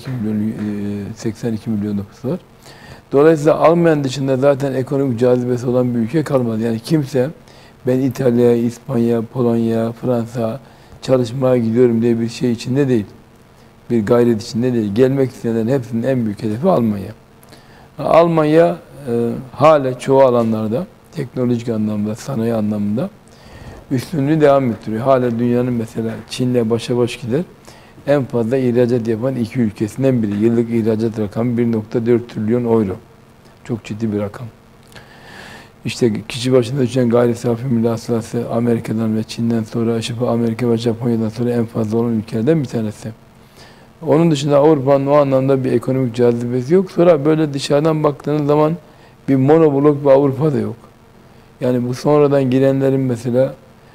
82 milyon nüfusu var. Dolayısıyla Almanya dışında zaten ekonomik cazibesi olan bir ülke kalmadı. Yani kimse ben İtalya, İspanya, Polonya, Fransa çalışmaya gidiyorum diye bir şey içinde değil. Bir gayret içinde değil. Gelmek isteyenlerin hepsinin en büyük hedefi Almanya. Almanya hala çoğu alanlarda teknolojik anlamda, sanayi anlamında üstünlüğü devam ettiriyor. Hala dünyanın mesela Çin'le başa baş gider. En fazla ihracat yapan iki ülkesinden biri. Yıllık ihracat rakamı 1,4 trilyon euro. Çok ciddi bir rakam. İşte kişi başına düşen gayri safi milli hasılası Amerika'dan ve Çin'den sonra, Amerika ve Japonya'dan sonra en fazla olan ülkelerden bir tanesi. Onun dışında Avrupa'nın o anlamda bir ekonomik cazibesi yok. Sonra böyle dışarıdan baktığınız zaman bir monoblok bir Avrupa da yok. Yani bu sonradan girenlerin mesela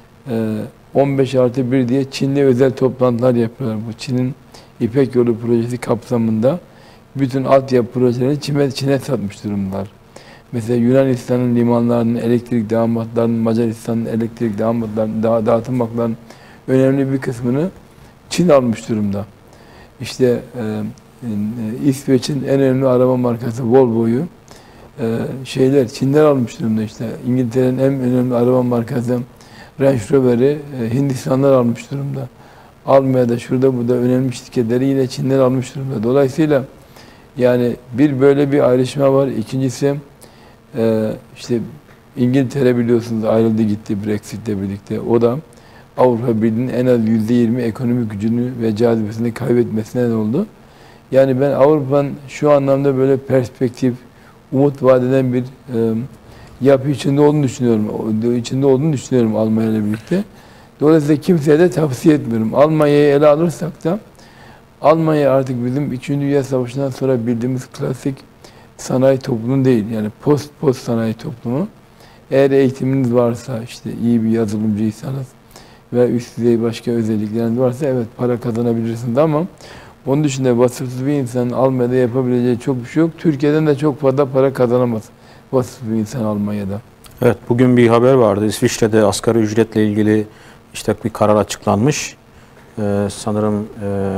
15+1 diye Çin'de özel toplantılar yapıyorlar. Bu Çin'in İpek Yolu projesi kapsamında bütün altyapı projelerini Çin'e satmış durumlar. Mesela Yunanistan'ın limanlarının, elektrik damatlarının, Macaristan'ın elektrik damatlarının, dağıtım haklarının önemli bir kısmını Çin almış durumda. İşte İsveç'in en önemli araba markası Volvo'yu Çinler almış durumda. İşte İngiltere'nin en önemli araba markası Range Rover'i Hindistanlar almış durumda. Almanya'da şurada burada önemli şirketleri yine Çinler almış durumda. Dolayısıyla yani böyle bir ayrışma var. İkincisi işte İngiltere biliyorsunuz ayrıldı gitti Brexit'le birlikte. O da Avrupa Birliği'nin en az %20 ekonomik gücünü ve cazibesini kaybetmesine neden oldu. Yani ben Avrupa'nın şu anlamda böyle perspektif, umut vaat eden bir yapı içinde olduğunu düşünüyorum Almanya ile birlikte. Dolayısıyla kimseye de tavsiye etmiyorum. Almanya'yı ele alırsak da Almanya artık bizim 2. Dünya Savaşı'ndan sonra bildiğimiz klasik sanayi toplumu değil. Yani post sanayi toplumu. Eğer eğitiminiz varsa, işte iyi bir yazılımcıysanız ve üst düzey başka özellikleriniz varsa evet para kazanabilirsiniz ama onun dışında vasıfsız bir insanın Almanya'da yapabileceği çok bir şey yok. Türkiye'den de çok fazla para kazanamaz vasıfsız bir insan Almanya'da. Evet, bugün bir haber vardı. İsviçre'de asgari ücretle ilgili işte bir karar açıklanmış. Sanırım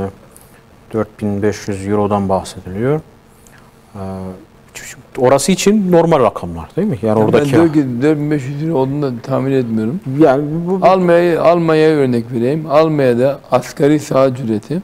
4500 Euro'dan bahsediliyor. Orası için normal rakamlar değil mi? Yani oradaki... Ben 4500 Euro olduğunu da tahmin etmiyorum. Yani Almanya'ya örnek vereyim. Almanya'da asgari saat ücreti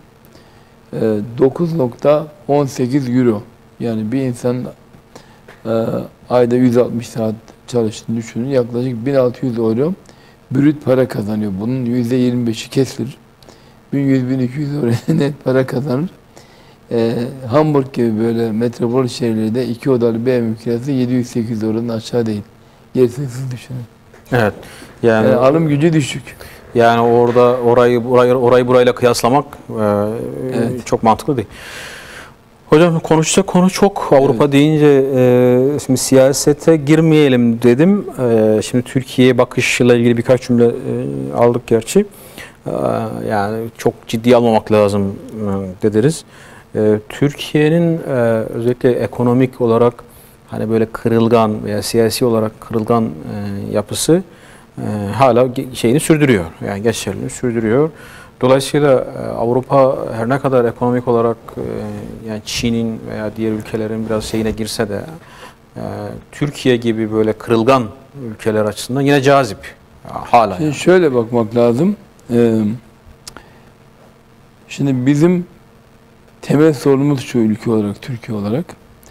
9,18 Euro. Yani bir insan ayda 160 saat çalıştığını düşünün. Yaklaşık 1600 euro brüt para kazanıyor. Bunun %25'i kesilir. 1100-1200 euro net para kazanır. Hamburg gibi böyle metropol şehirlerde 2 odalı bir ev kirası 700-800 eurodan aşağı değil. Gerisini siz düşünün. Evet. Yani alım gücü düşük. Yani orada orayı burayla kıyaslamak evet. Çok mantıklı değil. Hocam konuşacak konu çok. Avrupa evet. Deyince şimdi siyasete girmeyelim dedim. Şimdi Türkiye'ye bakışla ilgili birkaç cümle aldık gerçi. Yani çok ciddi almamak lazım dediniz. Türkiye'nin özellikle ekonomik olarak hani böyle kırılgan veya siyasi olarak kırılgan yapısı hala şeyini sürdürüyor. Yani geçerliliğini sürdürüyor. Dolayısıyla Avrupa her ne kadar ekonomik olarak yani Çin'in veya diğer ülkelerin biraz şeyine girse de Türkiye gibi böyle kırılgan ülkeler açısından yine cazip hala. Şimdi şöyle bakmak lazım. Şimdi bizim temel sorunumuz şu ülke olarak, Türkiye olarak.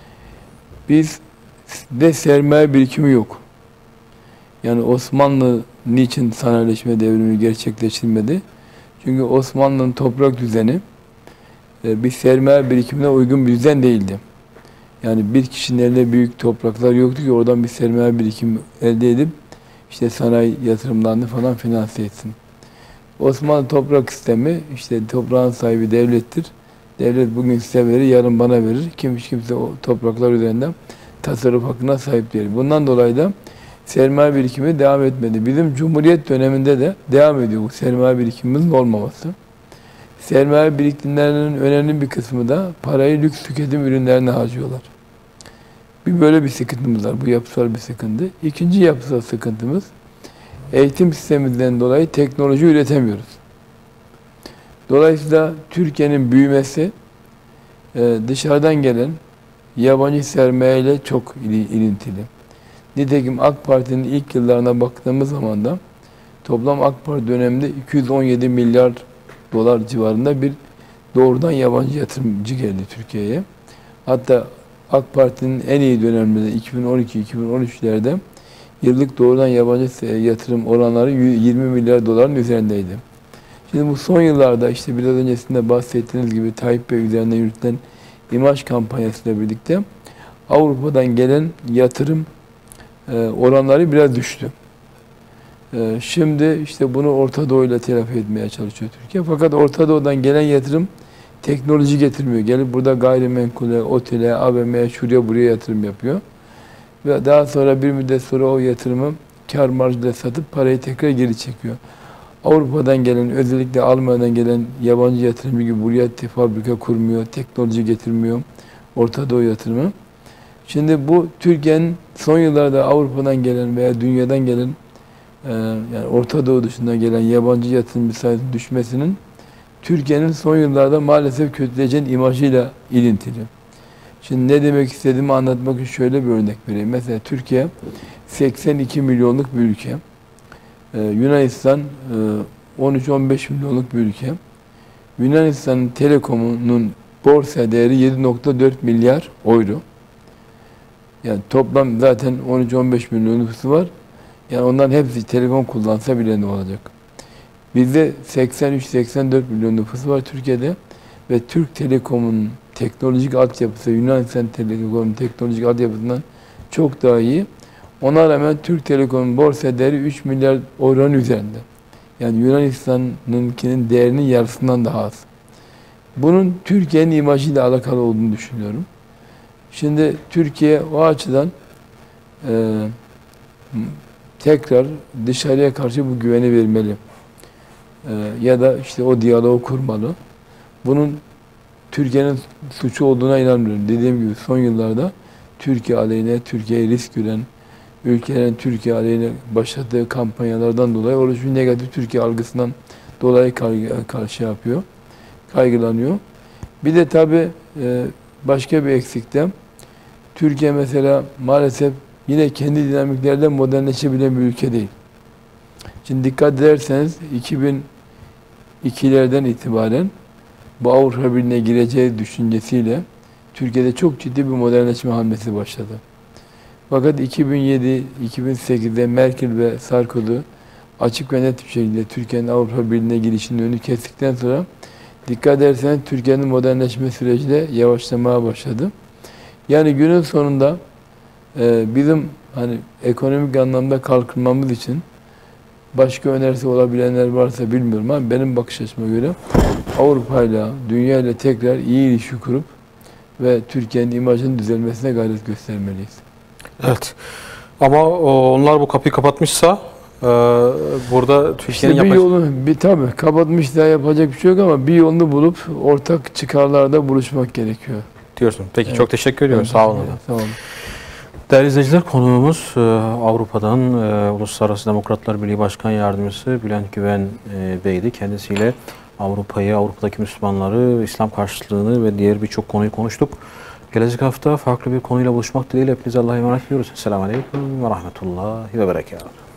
Bizde sermaye birikimi yok. Yani Osmanlı niçin sanayileşme devrimi gerçekleştirmedi? Çünkü Osmanlı'nın toprak düzeni bir sermaye birikimine uygun bir düzen değildi. Yani bir kişinin elinde büyük topraklar yoktu ki oradan bir sermaye birikimi elde edip işte sanayi yatırımlarını falan finanse etsin. Osmanlı toprak sistemi işte toprağın sahibi devlettir. Devlet bugün size verir, yarın bana verir. Kimse o topraklar üzerinden tasarruf hakkına sahip değil. Bundan dolayı da sermaye birikimi devam etmedi. Bizim Cumhuriyet döneminde de devam ediyor bu sermaye birikimimizin olmaması. Sermaye birikimlerinin önemli bir kısmı da parayı lüks tüketim ürünlerine harcıyorlar. Böyle bir sıkıntımız var. Bu yapısal bir sıkıntı. İkinci yapısal sıkıntımız eğitim sisteminden dolayı teknoloji üretemiyoruz. Dolayısıyla Türkiye'nin büyümesi dışarıdan gelen yabancı sermaye ile çok ilintili. Nitekim AK Parti'nin ilk yıllarına baktığımız zaman da toplam AK Parti döneminde 217 milyar dolar civarında bir doğrudan yabancı yatırımcı geldi Türkiye'ye. Hatta AK Parti'nin en iyi dönemlerinde 2012-2013'lerde yıllık doğrudan yabancı yatırım oranları 20 milyar doların üzerindeydi. Şimdi bu son yıllarda işte biraz öncesinde bahsettiğiniz gibi Tayyip Bey üzerinden yürütülen imaj kampanyasıyla birlikte Avrupa'dan gelen yatırım oranları biraz düştü. Şimdi işte bunu Orta Doğu ile telafi etmeye çalışıyor Türkiye. Fakat Orta Doğu'dan gelen yatırım teknoloji getirmiyor. Gelip burada gayrimenkule, otele, AVM'ye, şuraya buraya yatırım yapıyor. Ve daha sonra bir müddet sonra o yatırımı kar marjıyla satıp parayı tekrar geri çekiyor. Avrupa'dan gelen, özellikle Almanya'dan gelen yabancı yatırımcı gibi buraya fabrika kurmuyor, teknoloji getirmiyor, Orta Doğu yatırımı. Şimdi bu Türkiye'nin son yıllarda Avrupa'dan gelen veya dünyadan gelen yani Orta Doğu dışından gelen yabancı yatırımcı sayısının düşmesinin Türkiye'nin son yıllarda maalesef kötüleyen imajıyla ilintili. Şimdi ne demek istediğimi anlatmak için şöyle bir örnek vereyim. Mesela Türkiye 82 milyonluk bir ülke. Yunanistan 13-15 milyonluk bir ülke. Yunanistan Telekom'un borsa değeri 7.4 milyar euro. Yani toplam zaten 13-15 milyon nüfusu var. Yani onların hepsi Telekom kullansa bile ne olacak? Bizde 83-84 milyon nüfusu var Türkiye'de ve Türk Telekom'un teknolojik altyapısı Yunanistan Telekom'un teknolojik altyapısından çok daha iyi. Ona rağmen Türk Telekom'un borsa değeri 3 milyar euronun üzerinde. Yani Yunanistan'ınkinin değerinin yarısından daha az. Bunun Türkiye'nin imajıyla alakalı olduğunu düşünüyorum. Şimdi Türkiye o açıdan tekrar dışarıya karşı bu güveni vermeli. Ya da işte o diyaloğu kurmalı. Bunun Türkiye'nin suçu olduğuna inanmıyorum. Dediğim gibi son yıllarda Türkiye aleyhine, Türkiye'ye risk gören ülkelerin Türkiye aleyhine başlattığı kampanyalardan dolayı oluşmuş negatif Türkiye algısından dolayı karşı yapıyor, kaygılanıyor. Bir de tabii başka bir eksikte Türkiye mesela maalesef yine kendi dinamiklerden modernleşebilen bir ülke değil. Şimdi dikkat ederseniz 2002'lerden itibaren bu Avrupa Birliği'ne gireceği düşüncesiyle Türkiye'de çok ciddi bir modernleşme hamlesi başladı. Fakat 2007-2008'de Merkel ve Sarkozy açık ve net bir şekilde Türkiye'nin Avrupa Birliği'ne girişinin önünü kestikten sonra dikkat ederseniz Türkiye'nin modernleşme süreci de yavaşlamaya başladı. Yani günün sonunda bizim hani ekonomik anlamda kalkınmamız için başka önerisi olabilenler varsa bilmiyorum ama benim bakış açıma göre Avrupa'yla, dünyayla tekrar iyi ilişki kurup ve Türkiye'nin imajının düzelmesine gayret göstermeliyiz. Evet. Ama onlar bu kapıyı kapatmışsa burada Türkiye'nin işte bir yolu tabii kapatmış da yapacak bir şey yok ama bir yolunu bulup ortak çıkarlarda buluşmak gerekiyor. Diyorsun. Peki evet. Çok teşekkür ediyorum. Evet, sağ olun. Sağ olun. Değerli izleyiciler, konuğumuz Avrupa'dan Uluslararası Demokratlar Birliği Başkan Yardımcısı Bülent Güven Bey'di. Kendisiyle Avrupa'yı, Avrupa'daki Müslümanları, İslam karşıtlığını ve diğer birçok konuyu konuştuk. Gelecek hafta farklı bir konuyla buluşmak dileğiyle hepinize Allah'a emanet ediyoruz. Selamun Aleyküm ve Rahmetullahi ve Berekatuhu.